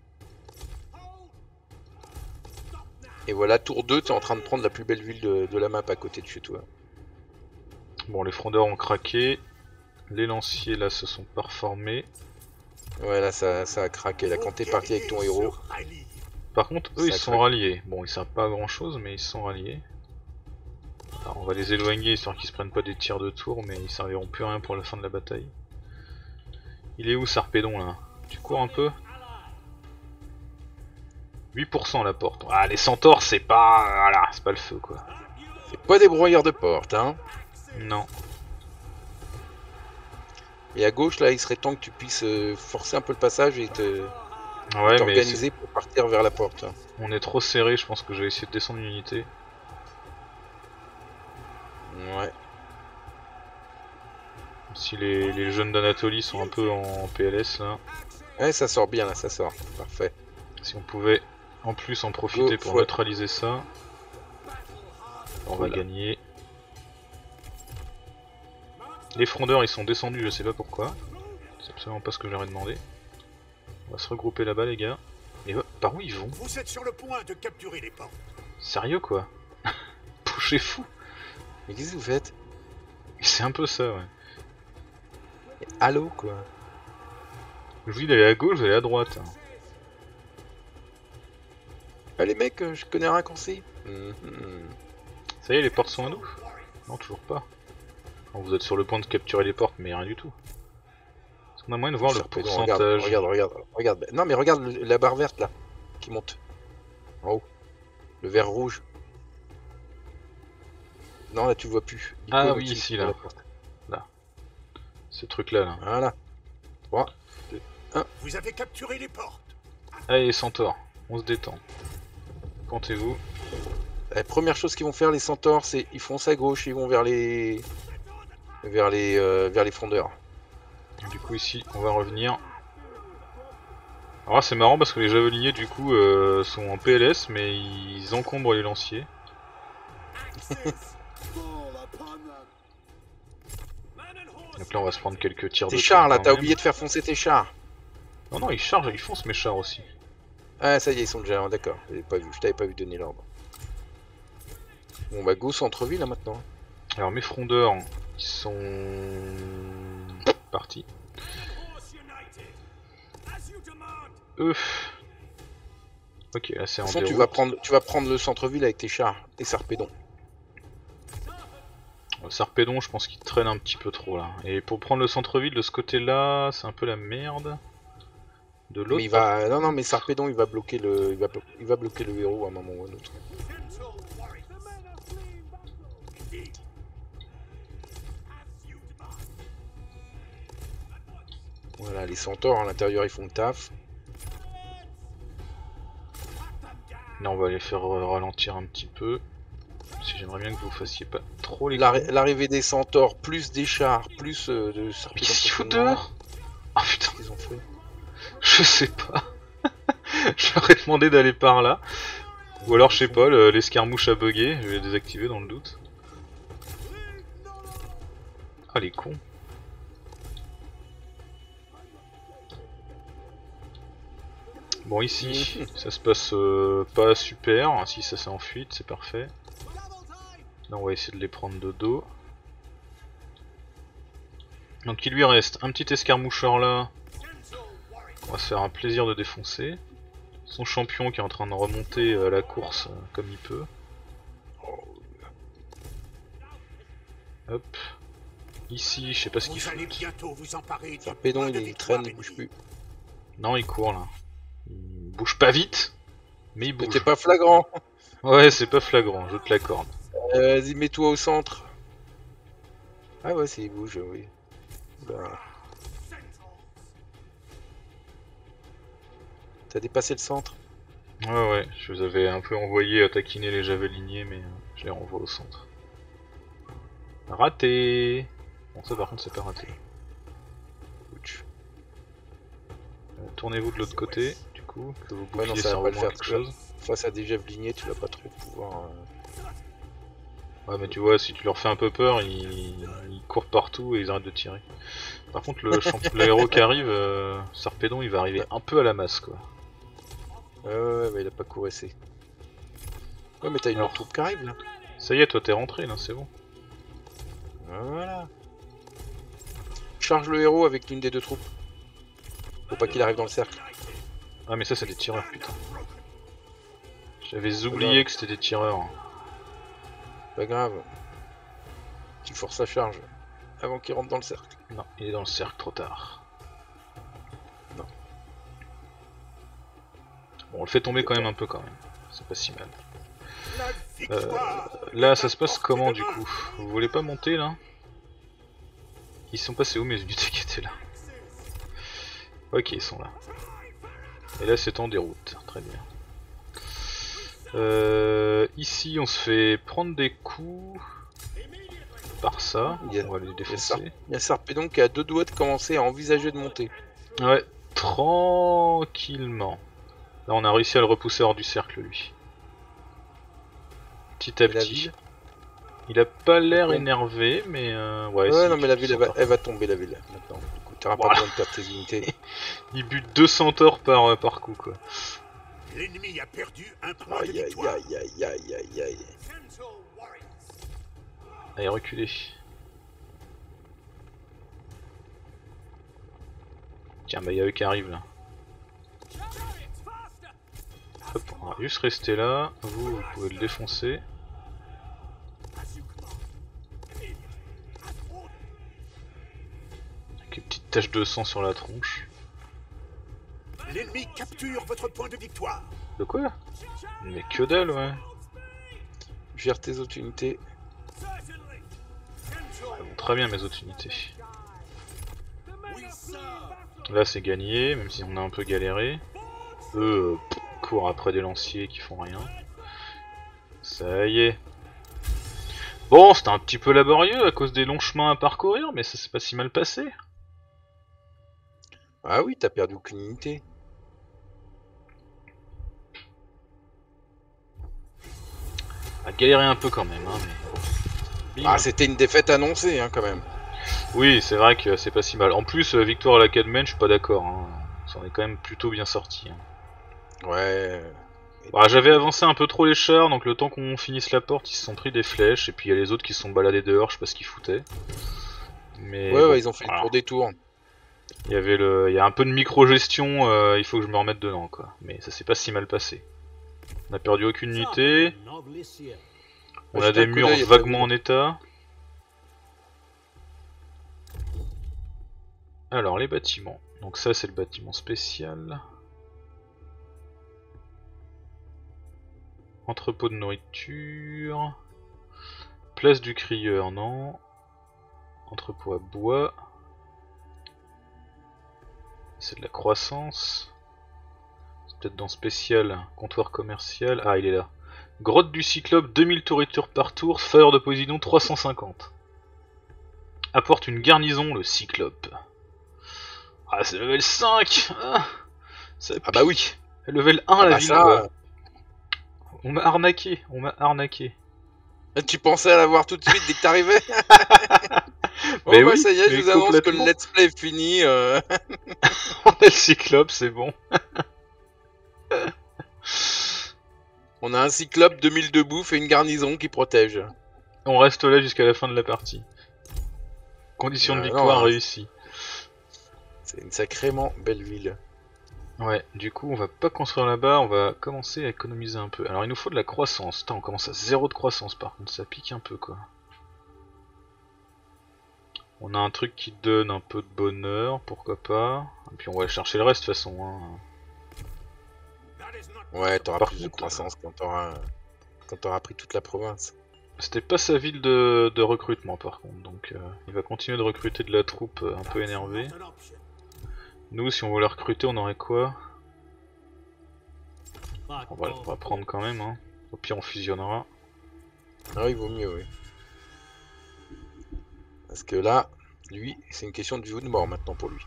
Et voilà, tour deux, t'es en train de prendre la plus belle ville de, de la map à côté de chez toi. Bon, les frondeurs ont craqué. Les lanciers là se sont pas reformés. Ouais, là ça, ça a craqué. Là, quand t'es parti avec ton héros. Par contre, eux ils se sont ralliés. Bon, ils servent pas à grand chose, mais ils se sont ralliés. Alors, on va les éloigner histoire qu'ils se prennent pas des tirs de tour, mais ils serviront plus à rien pour la fin de la bataille. Il est où Sarpedon là? Tu cours un peu? huit pour cent la porte. Ah, les centaures, c'est pas. Voilà, c'est pas le feu quoi. C'est pas des brouilleurs de porte, hein? Non. Et à gauche, là, il serait temps que tu puisses forcer un peu le passage et te ouais, t'organiser pour partir vers la porte. On est trop serré, je pense que je vais essayer de descendre une unité. Ouais. Si les, les jeunes d'Anatolie sont un peu en P L S là. Ouais, ça sort bien là, ça sort. Parfait. Si on pouvait En plus, en profiter Go, pour faut- neutraliser ça. On va Voilà. gagner. Les frondeurs ils sont descendus, je sais pas pourquoi. C'est absolument pas ce que j'aurais demandé. On va se regrouper là-bas les gars. Mais euh, par où ils vont? Vous êtes sur le point de capturer les portes. Sérieux quoi? Pouchez fou. Mais qu'est-ce que vous faites? C'est un peu ça ouais. Allô quoi? Je vous dis d'aller à gauche, vous allez à droite. Ah les mecs, euh, je connais un raccourci. Mhm. Ça y est, les portes sont à nous? Non, toujours pas. Bon, vous êtes sur le point de capturer les portes, mais rien du tout. Est-ce qu'on a moyen de voir le Serpédon, pourcentage? Regarde, regarde, regarde, regarde. Non mais regarde le- la barre verte là, qui monte. En haut. Le vert rouge. Non là tu vois plus. Ah Icône oui, au-dessus ici, de là. la porte. Ce truc là là. Voilà. trois. Vous avez capturé les portes. Allez, centaure, on se détend. Pointez-vous. La première chose qu'ils vont faire les centaures, c'est ils foncent à gauche, ils vont vers les vers les euh, vers les frondeurs. Du coup ici on va revenir. Alors là c'est marrant parce que les javeliniers du coup euh, sont en P L S mais ils encombrent les lanciers. Donc là on va se prendre quelques tirs de Tes chars là, quand t'as même. oublié de faire foncer tes chars. Non non ils chargent, ils foncent mes chars aussi. Ah ça y est, ils sont déjà d'accord. Je pas vu, je t'avais pas vu donner l'ordre. Bon bah go centre-ville là maintenant. Alors mes frondeurs ils sont partis. Eux. Ok là c'est De en toute façon tu déroute. vas prendre tu vas prendre le centre-ville avec tes chars, tes sarpédons. Le Sarpédon je pense qu'il traîne un petit peu trop là. Et pour prendre le centre-ville de ce côté là c'est un peu la merde. De l'autre. Mais il va non non mais Sarpédon il va bloquer le il va blo- il va bloquer le héros à un moment ou à un autre. Voilà, les centaures à l'intérieur ils font le taf. Là on va les faire ralentir un petit peu. Si j'aimerais bien que vous fassiez pas trop les L'arri- cons. L'arrivée des centaures, plus des chars, plus euh, de Mais sarpédons. qu'est-ce qu'il faut potentiellement. dehors? Oh putain, Qu'est-ce qu'ils ont fait? je sais pas. J'aurais demandé d'aller par là. Ou alors je sais pas, le- l'escarmouche a bugué, je vais la désactiver dans le doute. Ah les cons. Bon ici, ça se passe euh, pas super, si ça c'est en fuite c'est parfait. Là on va essayer de les prendre de dos. Donc il lui reste un petit escarmoucheur là. On va se faire un plaisir de défoncer. Son champion qui est en train de remonter à la course euh, comme il peut. Hop. Ici, je sais pas ce qu'il Vous allez fout. bientôt vous emparer du Sarpédon point il, de il victoire traîne, il bouge ennemi. plus. Non, il court là. Il bouge pas vite, mais il Mais bouge. t'es pas flagrant. Ouais, c'est pas flagrant, je te l'accorde. Euh, Vas-y, mets-toi au centre. Ah ouais, c'est il bouge, oui. Bah. T'as dépassé le centre. Ouais, ouais, je vous avais un peu envoyé à taquiner les javeliniers, mais euh, je les renvoie au centre. Raté. Bon, ça par contre, c'est pas raté. Ouch. Euh, Tournez-vous de l'autre côté, du coup, que vos Ouais, non, boucliers ça va servent pas au le moins faire. à quelque tu vois. chose. Face à des javeliniers, tu vas pas trop pouvoir. euh, Ouais, mais tu vois, si tu leur fais un peu peur, ils, ils courent partout et ils arrêtent de tirer. Par contre, le, champ... le héros qui arrive, euh, Sarpédon, il va arriver un peu à la masse, quoi. Ouais, ouais, ouais, bah, il a pas couressé. Ouais, mais t'as une Alors. autre troupe qui arrive là. Ça y est, toi, t'es rentré, là, c'est bon. Voilà. Charge le héros avec l'une des deux troupes. Faut pas qu'il arrive dans le cercle. Ah, mais ça, c'est des tireurs, putain. J'avais oublié que c'était des tireurs. Pas grave. Tu forces sa charge avant qu'il rentre dans le cercle. Non, il est dans le cercle, trop tard. Non. Bon, on le fait tomber quand même un peu, quand même. C'est pas si mal. La victoire Là, ça se passe comment, du coup? Vous voulez pas monter, là? Ils sont passés où, mes unités qui étaient là? Ok, ils sont là. Et là, c'est en déroute. Très bien. Euh, ici, on se fait prendre des coups par ça. Il y a- On va les Il y a, défoncer. Sar- il y a Sarpédon qui a deux doigts de commencer à envisager de monter. Ouais, tranquillement. Là on a réussi à le repousser hors du cercle lui. Petit à Et la petit. ville Il a pas l'air Bon. énervé, mais euh, ouais. Ouais, si, non, mais la ville, elle va, cent elle va tomber, la ville, maintenant. Du coup, t'auras pas Voilà. besoin de perdre tes unités. Il bute deux centaures par, euh, par coup, quoi. L'ennemi a perdu un point de Aïe, aïe, victoire. aïe, aïe, aïe, aïe, aïe. Allez, reculez. Tiens, bah y'a eux qui arrivent là. Hop, on va juste rester là. Vous, vous pouvez le défoncer. Avec une petite tache de sang sur la tronche. L'ennemi capture votre point de victoire. De quoi? Mais que dalle, ouais. Gère tes autres unités. Elles vont très bien mes autres unités. Là c'est gagné, même si on a un peu galéré. Eux euh, pff, courent après des lanciers qui font rien. Ça y est. Bon, c'était un petit peu laborieux à cause des longs chemins à parcourir, mais ça s'est pas si mal passé. Ah oui, t'as perdu aucune unité. A galéré un peu quand même, hein, mais bon. Bim. Ah, c'était une défaite annoncée, hein, quand même. Oui, c'est vrai que c'est pas si mal. En plus, euh, victoire à la Cadman, je suis pas d'accord. Hein. Ça en est quand même plutôt bien sorti. Hein. Ouais. Bah, j'avais avancé un peu trop les chars, donc le temps qu'on finisse la porte, ils se sont pris des flèches, et puis il y a les autres qui se sont baladés dehors, je sais pas ce qu'ils foutaient. Mais Ouais, bon, ouais, ils ont fait voilà. le tour des tours. Il y avait le, il y a un peu de micro-gestion, euh, il faut que je me remette dedans, quoi. Mais ça s'est pas si mal passé. On a perdu aucune unité. On a Jetez des un coup murs d'œil à ta vaguement en ville. état. Alors les bâtiments. Donc ça c'est le bâtiment spécial. Entrepôt de nourriture. Place du crieur, non. Entrepôt à bois. C'est de la croissance. C'est peut-être dans spécial. Comptoir commercial. Ah, il est là. Grotte du Cyclope, deux mille tournitures par tour. Faveur de Poséidon, trois cent cinquante. Apporte une garnison, le Cyclope. Ah, c'est level cinq. Ah, ça Ah bah oui. Level un Ah la bah ville, ça, quoi. On m'a arnaqué, on m'a arnaqué. tu pensais à l'avoir tout de suite dès que t'arrivais. Bon Mais bah oui, ça y est, je mais vous annonce que le complètement. let's play est fini. euh. On a le Cyclope, c'est bon. On a un cyclope, deux mille de bouffe et une garnison qui protège. On reste là jusqu'à la fin de la partie. Condition de Euh, non, victoire hein. réussie. C'est une sacrément belle ville. Ouais, du coup on va pas construire là-bas, on va commencer à économiser un peu. Alors il nous faut de la croissance. Putain, on commence à zéro de croissance par contre, ça pique un peu quoi. On a un truc qui donne un peu de bonheur, pourquoi pas. Et puis on va aller chercher le reste de toute façon. Hein. Ouais, t'auras Par plus de contre, croissance quand t'auras quand t'auras pris toute la province. C'était pas sa ville de, de recrutement par contre, donc euh, il va continuer de recruter de la troupe euh, un peu énervée. Nous, si on voulait recruter, on aurait quoi? on va, on va prendre quand même, hein. Au pire on fusionnera. Ah, il vaut mieux, oui. Parce que là, lui, c'est une question de vie ou de mort maintenant pour lui.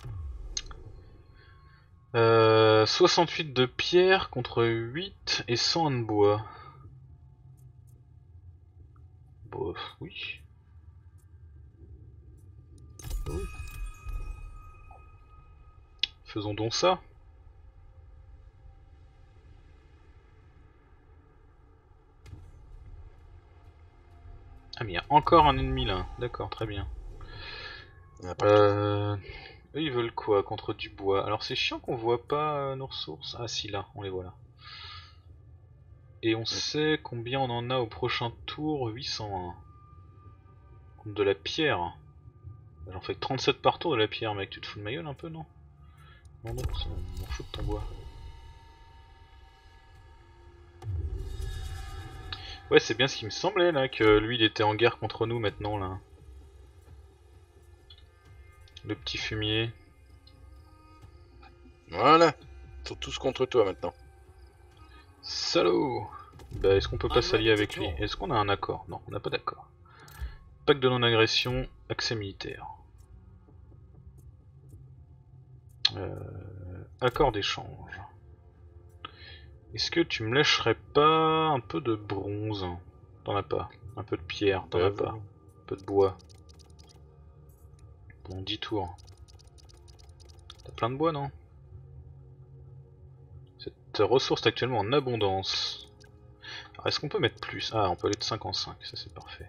Euh, soixante-huit de pierre contre huit et cent de bois. Bon, oui. Oui. Faisons donc ça. Ah mais il y a encore un ennemi là, d'accord, très bien. Il y en a pas Euh... Eux ils veulent quoi contre du bois? Alors c'est chiant qu'on voit pas euh, nos ressources. Ah si là, on les voit là. Et on sait combien on en a au prochain tour, huit cent un. Contre de la pierre. J'en fais trente-sept par tour de la pierre mec, tu te fous de ma gueule un peu non? Non non, on m'en fout de ton bois. Ouais c'est bien ce qui me semblait là, que lui il était en guerre contre nous maintenant là. Le petit fumier. Voilà. Ils sont tous contre toi maintenant. Salaud. Bah est-ce qu'on peut pas s'allier avec lui? Est-ce qu'on a un accord? Non, on n'a pas d'accord. Pacte de non-agression, accès militaire. Euh, accord d'échange. Est-ce que tu me lâcherais pas un peu de bronze? T'en as pas. Un peu de pierre, t'en Ouais, as pas. Un peu de bois. Bon, dix tours. T'as plein de bois, non? Cette ressource est actuellement en abondance. Alors, est-ce qu'on peut mettre plus? Ah, on peut aller de cinq en cinq, ça c'est parfait.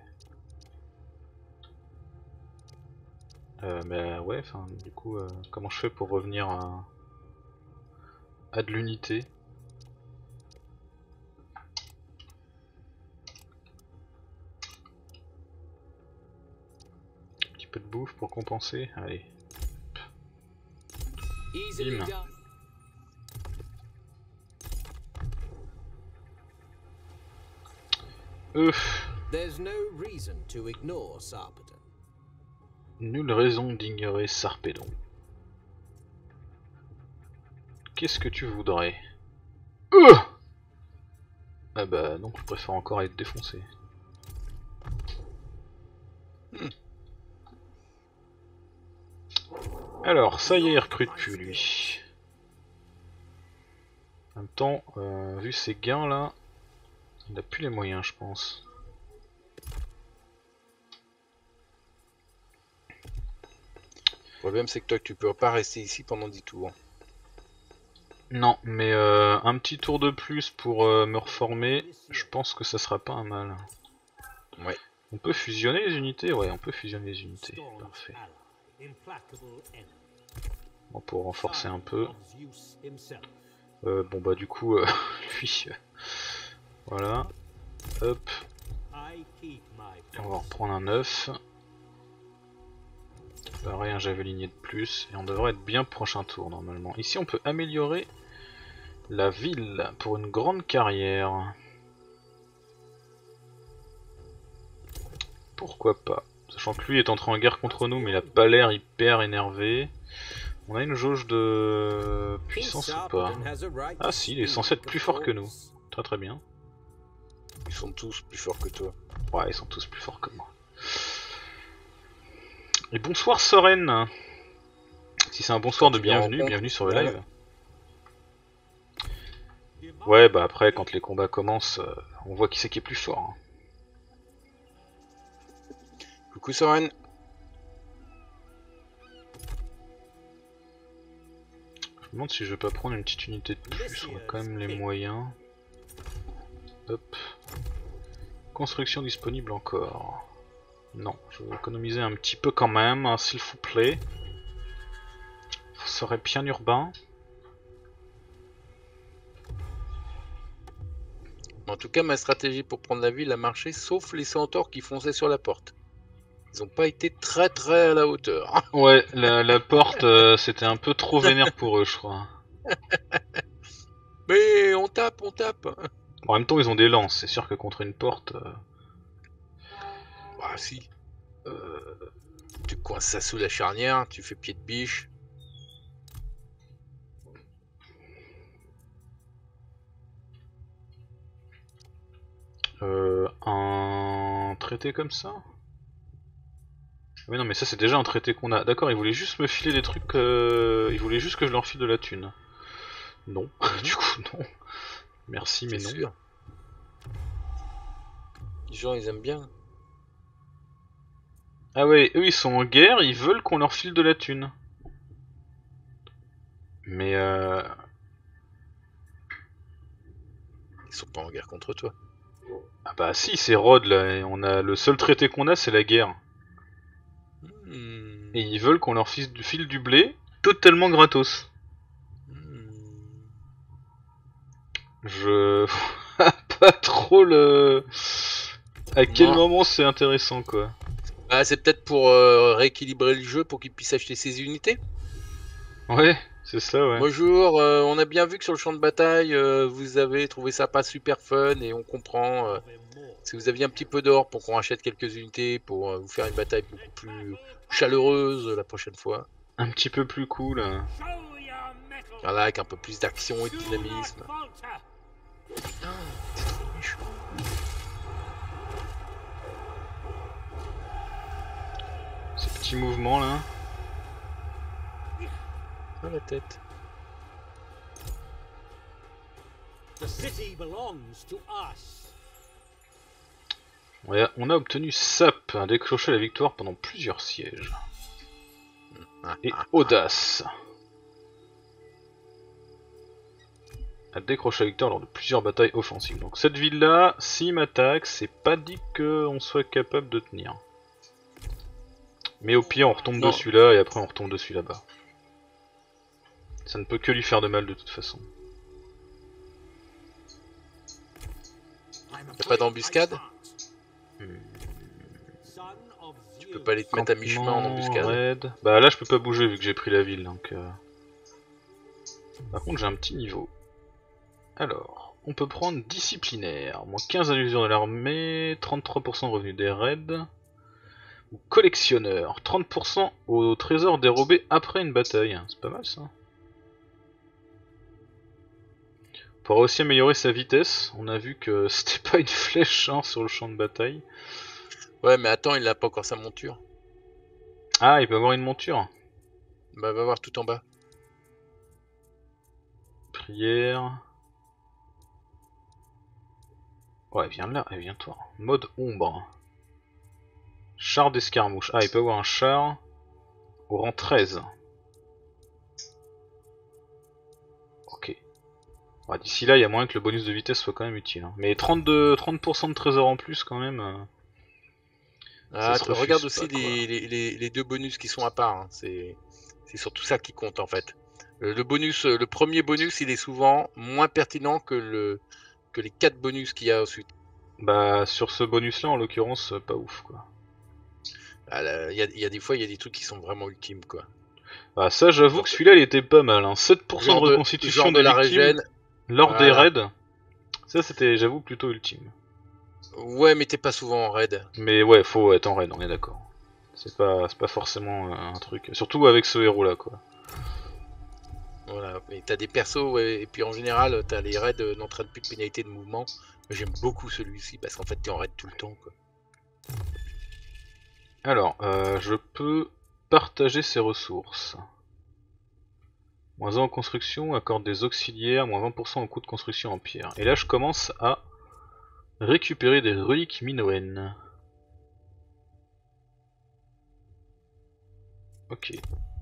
Euh, mais ouais, enfin, du coup, euh, comment je fais pour revenir à, à de l'unité? Un petit peu de bouffe pour compenser, allez. Bim. Euh, There's no reason to ignore Sarpedon. Nulle raison d'ignorer Sarpedon. Qu'est-ce que tu voudrais? euh Ah bah non, je préfère encore être défoncé. Hmm. Alors, ça y est, il recrute plus lui. En même temps, euh, vu ses gains là, il n'a plus les moyens, je pense. Le problème c'est que toi tu peux pas rester ici pendant dix tours. Non, mais euh, un petit tour de plus pour euh, me reformer, je pense que ça sera pas un mal. Ouais. On peut fusionner les unités? Ouais, on peut fusionner les unités, parfait. Bon, pour renforcer un peu. Euh, bon bah du coup, euh, lui, euh, voilà. Hop. Et on va reprendre un neuf. Pareil, un javelinier de plus. Et on devrait être bien prochain tour normalement. Ici on peut améliorer la ville pour une grande carrière. Pourquoi pas? Sachant que lui est entré en guerre contre nous, mais il a pas l'air hyper énervé. On a une jauge de puissance ou pas? Ah si, il est censé être plus fort que nous. Très très bien. Ils sont tous plus forts que toi. Ouais, ils sont tous plus forts que moi. Et bonsoir Soren. Si c'est un bonsoir de bienvenue, bienvenue sur le live. Ouais, bah après, quand les combats commencent, euh, on voit qui c'est qui est plus fort. Hein. Coucou Soren. Je me demande si je vais pas prendre une petite unité de plus, on a quand même les moyens. Hop. Construction disponible encore. Non, je vais économiser un petit peu quand même, hein, s'il vous plaît. Vous serez bien urbain. En tout cas, ma stratégie pour prendre la ville a marché, sauf les centaures qui fonçaient sur la porte. Ils ont pas été très très à la hauteur. Ouais, la, la porte, euh, c'était un peu trop vénère pour eux, je crois. Mais on tape, on tape. En même temps, ils ont des lances, c'est sûr que contre une porte... Euh... Bah si. Euh, tu coinces ça sous la charnière, tu fais pied de biche. Euh, un traité comme ça? Mais non, mais ça c'est déjà un traité qu'on a. D'accord, ils voulaient juste me filer des trucs. Euh... Ils voulaient juste que je leur file de la thune. Non, du coup non. Merci mais non. Sûr. Les gens ils aiment bien. Ah ouais, eux ils sont en guerre, ils veulent qu'on leur file de la thune. Mais euh... Ils sont pas en guerre contre toi. Ah bah si, c'est Rhodes là, et on a le seul traité qu'on a c'est la guerre. Hmm. Et ils veulent qu'on leur file du, file du blé totalement gratos. Hmm. Je... pas trop le... À quel Non. moment c'est intéressant quoi. Ah, c'est peut-être pour euh, rééquilibrer le jeu pour qu'ils puissent acheter ses unités. Ouais, c'est ça ouais. Bonjour, euh, on a bien vu que sur le champ de bataille, euh, vous avez trouvé ça pas super fun et on comprend. Euh, si vous aviez un petit peu d'or pour qu'on achète quelques unités pour euh, vous faire une bataille beaucoup plus chaleureuse la prochaine fois. Un petit peu plus cool. Hein. Voilà, avec un peu plus d'action et de dynamisme. Ah, c'est trop méchant. Ces petits mouvements là. Dans la tête. The city belongs to us. Ouais, on a obtenu S A P, décrocher la victoire pendant plusieurs sièges. Et Audace. A décroché la victoire lors de plusieurs batailles offensives. Donc cette ville-là, s'il m'attaque, c'est pas dit qu'on soit capable de tenir. Mais au pire, on retombe Non. dessus là et après on retombe dessus là-bas. Ça ne peut que lui faire de mal de toute façon. Y'a pas d'embuscade? Tu peux pas aller te mettre à mi-chemin en embuscade? Raid. Bah là je peux pas bouger vu que j'ai pris la ville donc... Euh... Par contre j'ai un petit niveau. Alors, on peut prendre disciplinaire, moins quinze à l'usure de l'armée, trente-trois pour cent de revenus des raids. Ou collectionneur, trente pour cent au trésor dérobé après une bataille. C'est pas mal ça. On pourra aussi améliorer sa vitesse. On a vu que c'était pas une flèche hein, sur le champ de bataille. Ouais, mais attends, il a pas encore sa monture. Ah, il peut avoir une monture. Bah, va voir tout en bas. Prière. Ouais, viens là, et viens toi. Mode ombre. Char d'escarmouche. Ah, il peut avoir un char au rang treize. Ok. Ouais, d'ici là, il y a moyen que le bonus de vitesse soit quand même utile. Hein. Mais trente-deux, trente pour cent de trésor en plus quand même. Euh... Ah, se refuse regarde aussi pas, les, les, les, les deux bonus qui sont à part. Hein. C'est surtout ça qui compte en fait. Le, le bonus, le premier bonus, il est souvent moins pertinent que le que les quatre bonus qu'il y a ensuite. Bah sur ce bonus là en l'occurrence pas ouf quoi. Il ah, y, y a des fois il y a des trucs qui sont vraiment ultimes quoi. Bah ça j'avoue que celui-là il était pas mal, hein. sept pour cent de reconstitution de, des la victimes régène, lors voilà. des raids. Ça c'était j'avoue plutôt ultime. Ouais mais t'es pas souvent en raid. Mais ouais faut être en raid, on est d'accord. C'est pas, pas forcément un truc. Surtout avec ce héros là quoi. Voilà, mais t'as des persos, ouais, et puis en général, t'as les raids n'entraînent plus de pénalité de mouvement. J'aime beaucoup celui-ci parce qu'en fait, t'es en raid tout le temps. Quoi. Alors, euh, je peux partager ses ressources. moins un en construction, accorde des auxiliaires, moins vingt pour cent au coût de construction en pierre. Et là, je commence à récupérer des reliques minoennes. Ok.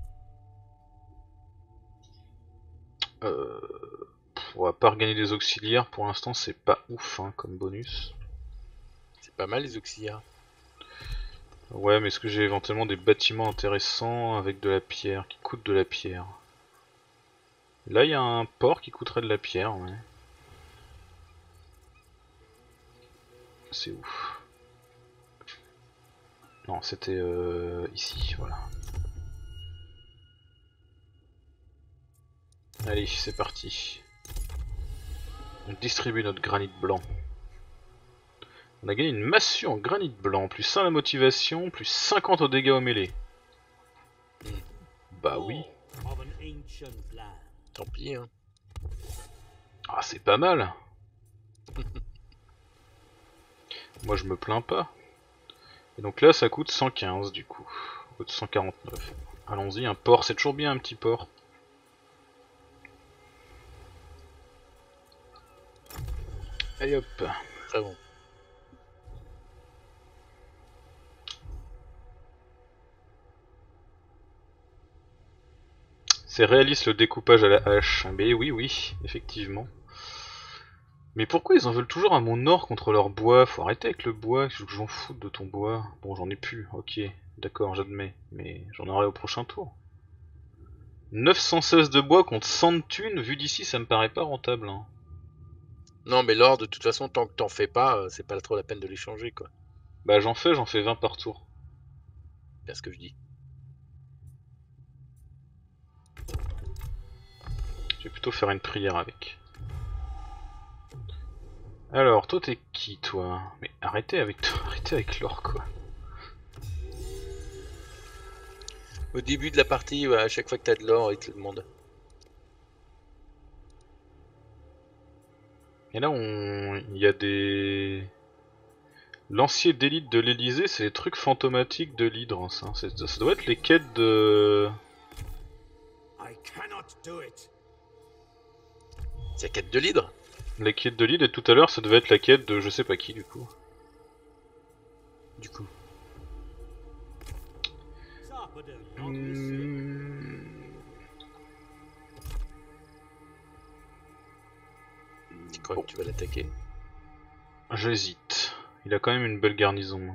Euh, on va pas regagner des auxiliaires pour l'instant, c'est pas ouf hein, comme bonus. C'est pas mal les auxiliaires. Ouais, mais est-ce que j'ai éventuellement des bâtiments intéressants avec de la pierre, qui coûtent de la pierre? Là, il y a un port qui coûterait de la pierre, ouais. C'est ouf. Non, c'était euh, ici, voilà. Allez, c'est parti. On distribue notre granit blanc. On a gagné une massue en granit blanc, plus un à la motivation, plus cinquante aux dégâts au mêlée. Bah oui. Tant pis hein. Ah c'est pas mal. Moi je me plains pas. Et donc là ça coûte cent quinze du coup, au lieu de cent quarante-neuf. Allons-y, un port, c'est toujours bien un petit port. Allez hop. Très bon. C'est réaliste le découpage à la hache. Mais oui, oui, effectivement. Mais pourquoi ils en veulent toujours à mon or contre leur bois? Faut arrêter avec le bois, j'en fous de ton bois. Bon, j'en ai plus, ok, d'accord, j'admets. Mais j'en aurai au prochain tour. neuf cent seize de bois contre cent de thunes, vu d'ici, ça me paraît pas rentable. Hein. Non, mais l'or, de toute façon, tant que t'en fais pas, c'est pas trop la peine de l'échanger, quoi. Bah, j'en fais, j'en fais vingt par tour. C'est ce que je dis. Je vais plutôt faire une prière avec. Alors, toi t'es qui toi? Mais arrêtez avec arrêtez avec l'or quoi. Au début de la partie, ouais, à chaque fois que t'as de l'or, ils te le demandent. Et là on. Il y a des. Lancier d'élite de l'Elysée, c'est les trucs fantomatiques de l'hydre, ça. Ça doit être les quêtes de. I cannot do it. C'est la quête de l'hydre? La quête de lead et tout à l'heure ça devait être la quête de je sais pas qui du coup. Du coup. Hmm. Tu crois que tu vas l'attaquer? J'hésite. Il a quand même une belle garnison.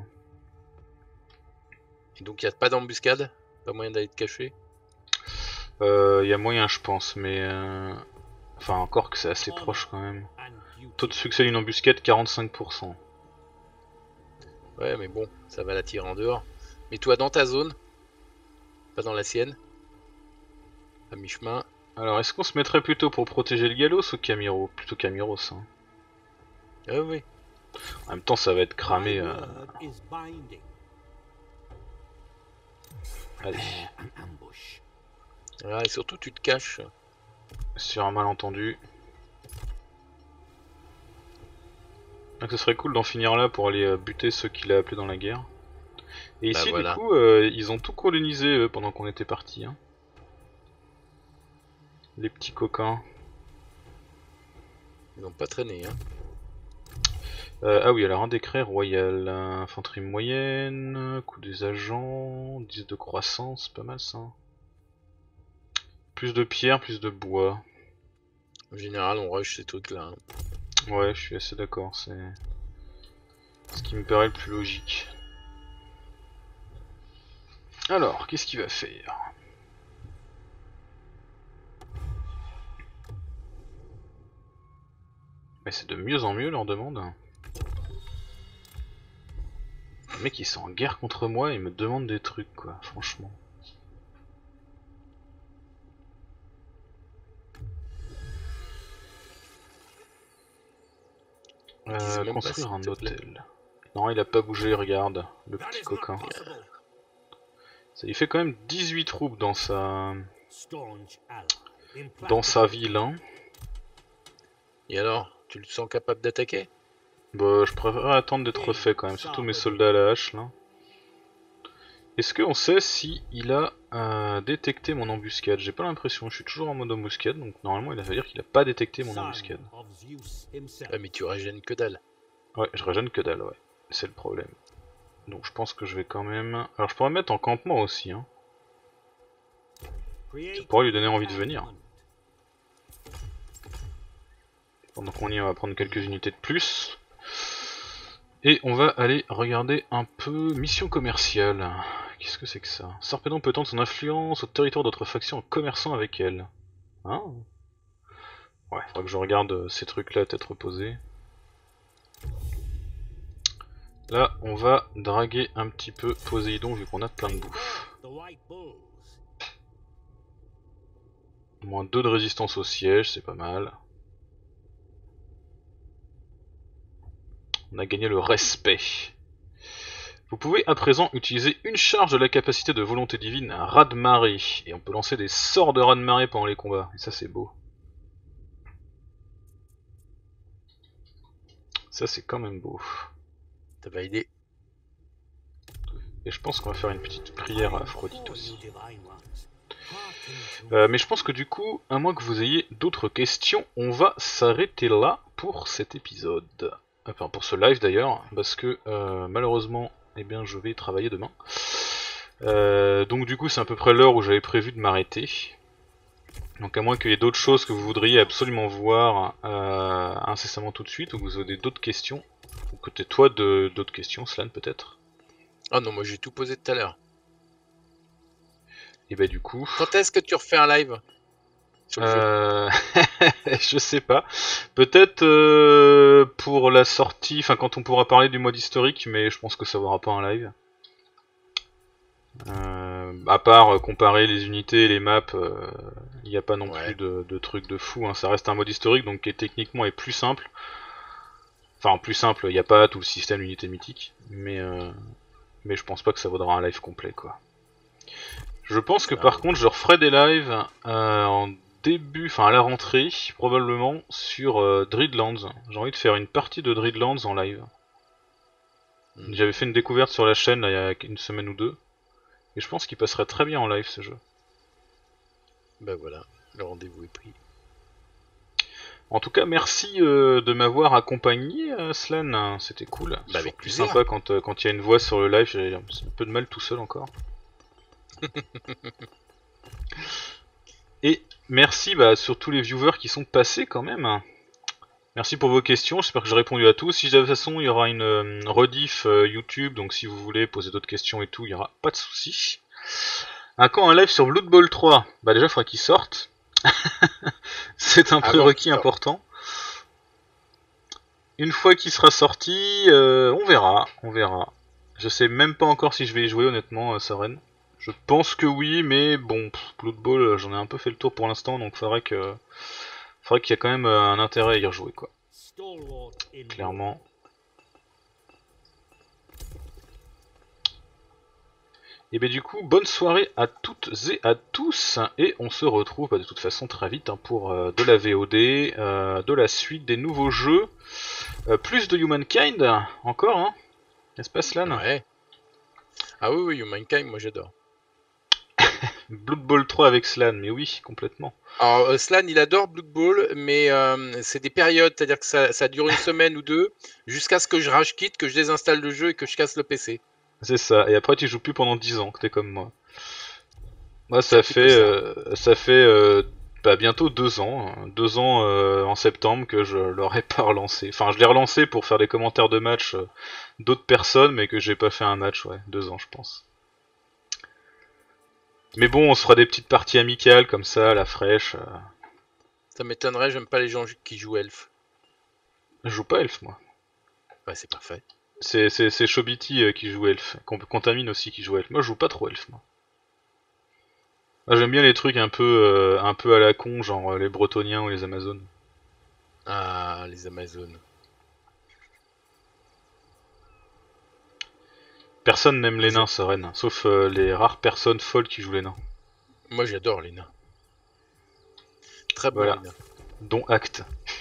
Et donc il n'y a pas d'embuscade? Pas moyen d'aller te cacher? Il euh, y a moyen je pense, mais... Euh... Enfin encore que c'est assez proche quand même. Taux de succès d'une embuscade quarante-cinq pour cent. Ouais mais bon, ça va la tirer en dehors. Mets-toi dans ta zone. Pas dans la sienne. À mi-chemin. Alors est-ce qu'on se mettrait plutôt pour protéger le Galos ou Camiro? Plutôt Camiros. Hein. Ah oui. En même temps ça va être cramé. Euh... Allez. Ah, et surtout tu te caches. Sur un malentendu. Donc ce serait cool d'en finir là pour aller euh, buter ceux qu'il a appelés dans la guerre. Et bah ici voilà. du coup euh, ils ont tout colonisé euh, pendant qu'on était partis. Hein. Les petits coquins. Ils n'ont pas traîné hein. Euh, ah oui, alors un décret royal, infanterie moyenne, coût des agents, dix de croissance, pas mal ça. Plus de pierre, plus de bois. En général on rush ces trucs là. Hein. Ouais, je suis assez d'accord, c'est ce qui me paraît le plus logique. Alors, qu'est-ce qu'il va faire? Mais c'est de mieux en mieux leur demande. Le mec il est en guerre contre moi et il me demande des trucs quoi, franchement. Euh, construire un hôtel. Non, il a pas bougé, regarde, le petit coquin. Ça lui fait quand même dix-huit troupes dans sa dans sa ville. Hein. Et alors, tu le sens capable d'attaquer? Bah, je préfère attendre d'être refait quand même, surtout mes soldats à la hache là. Est-ce qu'on sait si il a euh, détecté mon embuscade? J'ai pas l'impression, je suis toujours en mode embuscade, donc normalement il va dire qu'il a pas détecté mon embuscade. Ouais, mais tu régènes que dalle. Ouais, je régène que dalle, ouais. C'est le problème. Donc je pense que je vais quand même... Alors je pourrais mettre en campement aussi, hein. Ça pourrait lui donner envie de venir. Pendant qu'on y est, on va prendre quelques unités de plus. Et on va aller regarder un peu mission commerciale. Qu'est-ce que c'est que ça? Sarpedon peut tendre son influence au territoire d'autres factions en commerçant avec elle. Hein? Ouais, faudra que je regarde ces trucs là à tête reposée. Là, on va draguer un petit peu Poséidon vu qu'on a plein de bouffe. Moins deux de résistance au siège, c'est pas mal. On a gagné le respect. Vous pouvez à présent utiliser une charge de la capacité de volonté divine à raz-de-marée. Et on peut lancer des sorts de raz-de-marée pendant les combats. Et ça c'est beau. Ça c'est quand même beau. T'as validé. Et je pense qu'on va faire une petite prière à Aphrodite aussi. Euh, mais je pense que du coup, à moins que vous ayez d'autres questions, on va s'arrêter là pour cet épisode. Enfin pour ce live d'ailleurs, parce que euh, malheureusement, eh bien, je vais travailler demain. Euh, donc du coup c'est à peu près l'heure où j'avais prévu de m'arrêter. Donc à moins qu'il y ait d'autres choses que vous voudriez absolument voir euh, incessamment tout de suite, ou que vous avez d'autres questions, ou que peut-être toi d'autres questions, Slan peut-être. Ah non, moi j'ai tout posé tout à l'heure. Et bah du coup... Quand est-ce que tu refais un live sur le euh... Je sais pas. Peut-être euh, pour la sortie, enfin quand on pourra parler du mode historique, mais je pense que ça aura pas un live. Euh, à part euh, comparer les unités et les maps, il euh, n'y a pas non ouais. plus de, de trucs de fou. Hein. Ça reste un mode historique donc qui est techniquement est plus simple. Enfin plus simple, il n'y a pas tout le système d'unité mythique, mais euh, mais je pense pas que ça vaudra un live complet quoi. Je pense que par contre je referai des lives euh, en début, enfin à la rentrée, probablement sur euh, Dreadlands. J'ai envie de faire une partie de Dreadlands en live. Mmh. J'avais fait une découverte sur la chaîne là, il y a une semaine ou deux. Et je pense qu'il passerait très bien en live ce jeu. Bah voilà, le rendez-vous est pris. En tout cas, merci euh, de m'avoir accompagné, euh, Slan. C'était cool. Bah, C'est avec plus plaisir. sympa quand euh, quand il y a une voix sur le live. J'ai un petit peu de mal tout seul encore. Et merci bah, sur tous les viewers qui sont passés quand même. Merci pour vos questions, j'espère que j'ai répondu à tous. Si de toute façon il y aura une euh, rediff euh, YouTube, donc si vous voulez poser d'autres questions et tout, il n'y aura pas de soucis. Un quand un live sur Blood Bowl trois, bah déjà il faudra qu'il sorte. C'est un Avant prérequis qu'il sorte. important. Une fois qu'il sera sorti, euh, on verra, on verra. Je sais même pas encore si je vais y jouer honnêtement, euh, Soren. Je pense que oui, mais bon, pff, Blood Bowl, euh, j'en ai un peu fait le tour pour l'instant, donc faudrait que, faudrait qu'il y ait quand même euh, un intérêt à y rejouer quoi. Clairement. Et bien du coup, bonne soirée à toutes et à tous, et on se retrouve bah, de toute façon très vite hein, pour euh, de la V O D, euh, de la suite, des nouveaux jeux, euh, plus de Humankind, encore, hein, n'est-ce pas Slan? Ouais. Ah oui, oui, Humankind, moi j'adore. Blood Bowl trois avec Slan, mais oui, complètement. Alors, euh, Slan, il adore Blood Bowl, mais euh, c'est des périodes, c'est-à-dire que ça, ça dure une semaine ou deux, jusqu'à ce que je rage quitte, que je désinstalle le jeu et que je casse le P C. C'est ça, et après tu joues plus pendant dix ans, que t'es comme moi. Moi C'est un ça petit peu fait, ça. euh, ça fait euh, bah, bientôt deux ans, hein. deux ans euh, en septembre que je l'aurais pas relancé. Enfin je l'ai relancé pour faire des commentaires de match euh, d'autres personnes, mais que j'ai pas fait un match, ouais, deux ans je pense. Mais bon, on se fera des petites parties amicales comme ça, à la fraîche. euh. Ça m'étonnerait, j'aime pas les gens qui jouent Elf. Je joue pas Elf moi. Ouais, c'est parfait. C'est c'est c'est Chobiti euh, qui joue Elf, qu'on Contamine aussi qui joue Elf. Moi je joue pas trop Elf moi. Moi j'aime bien les trucs un peu euh, un peu à la con, genre euh, les Bretoniens ou les Amazones. Ah, les Amazones. Personne n'aime les Les- nains, Soren, sauf euh, les rares personnes folles qui jouent les nains. Moi j'adore les nains. Très beau Voilà, les nains. dont acte.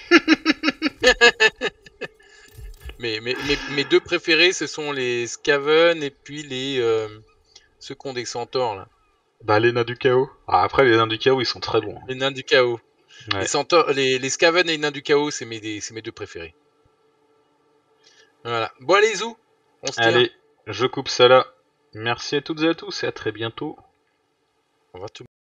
Mais mes, mes, mes deux préférés, ce sont les Skaven et puis les euh, ceux qui ont des centaures là. Bah les nains du chaos. Ah, après les nains du chaos ils sont très bons. Les nains du chaos. Ouais. Les, centaures, les, les Skaven et les nains du chaos, c'est mes, des- c'est mes deux préférés. Voilà. Bon allez Zou, on se tient. Allez, je coupe ça là. Merci à toutes et à tous et à très bientôt. On va tout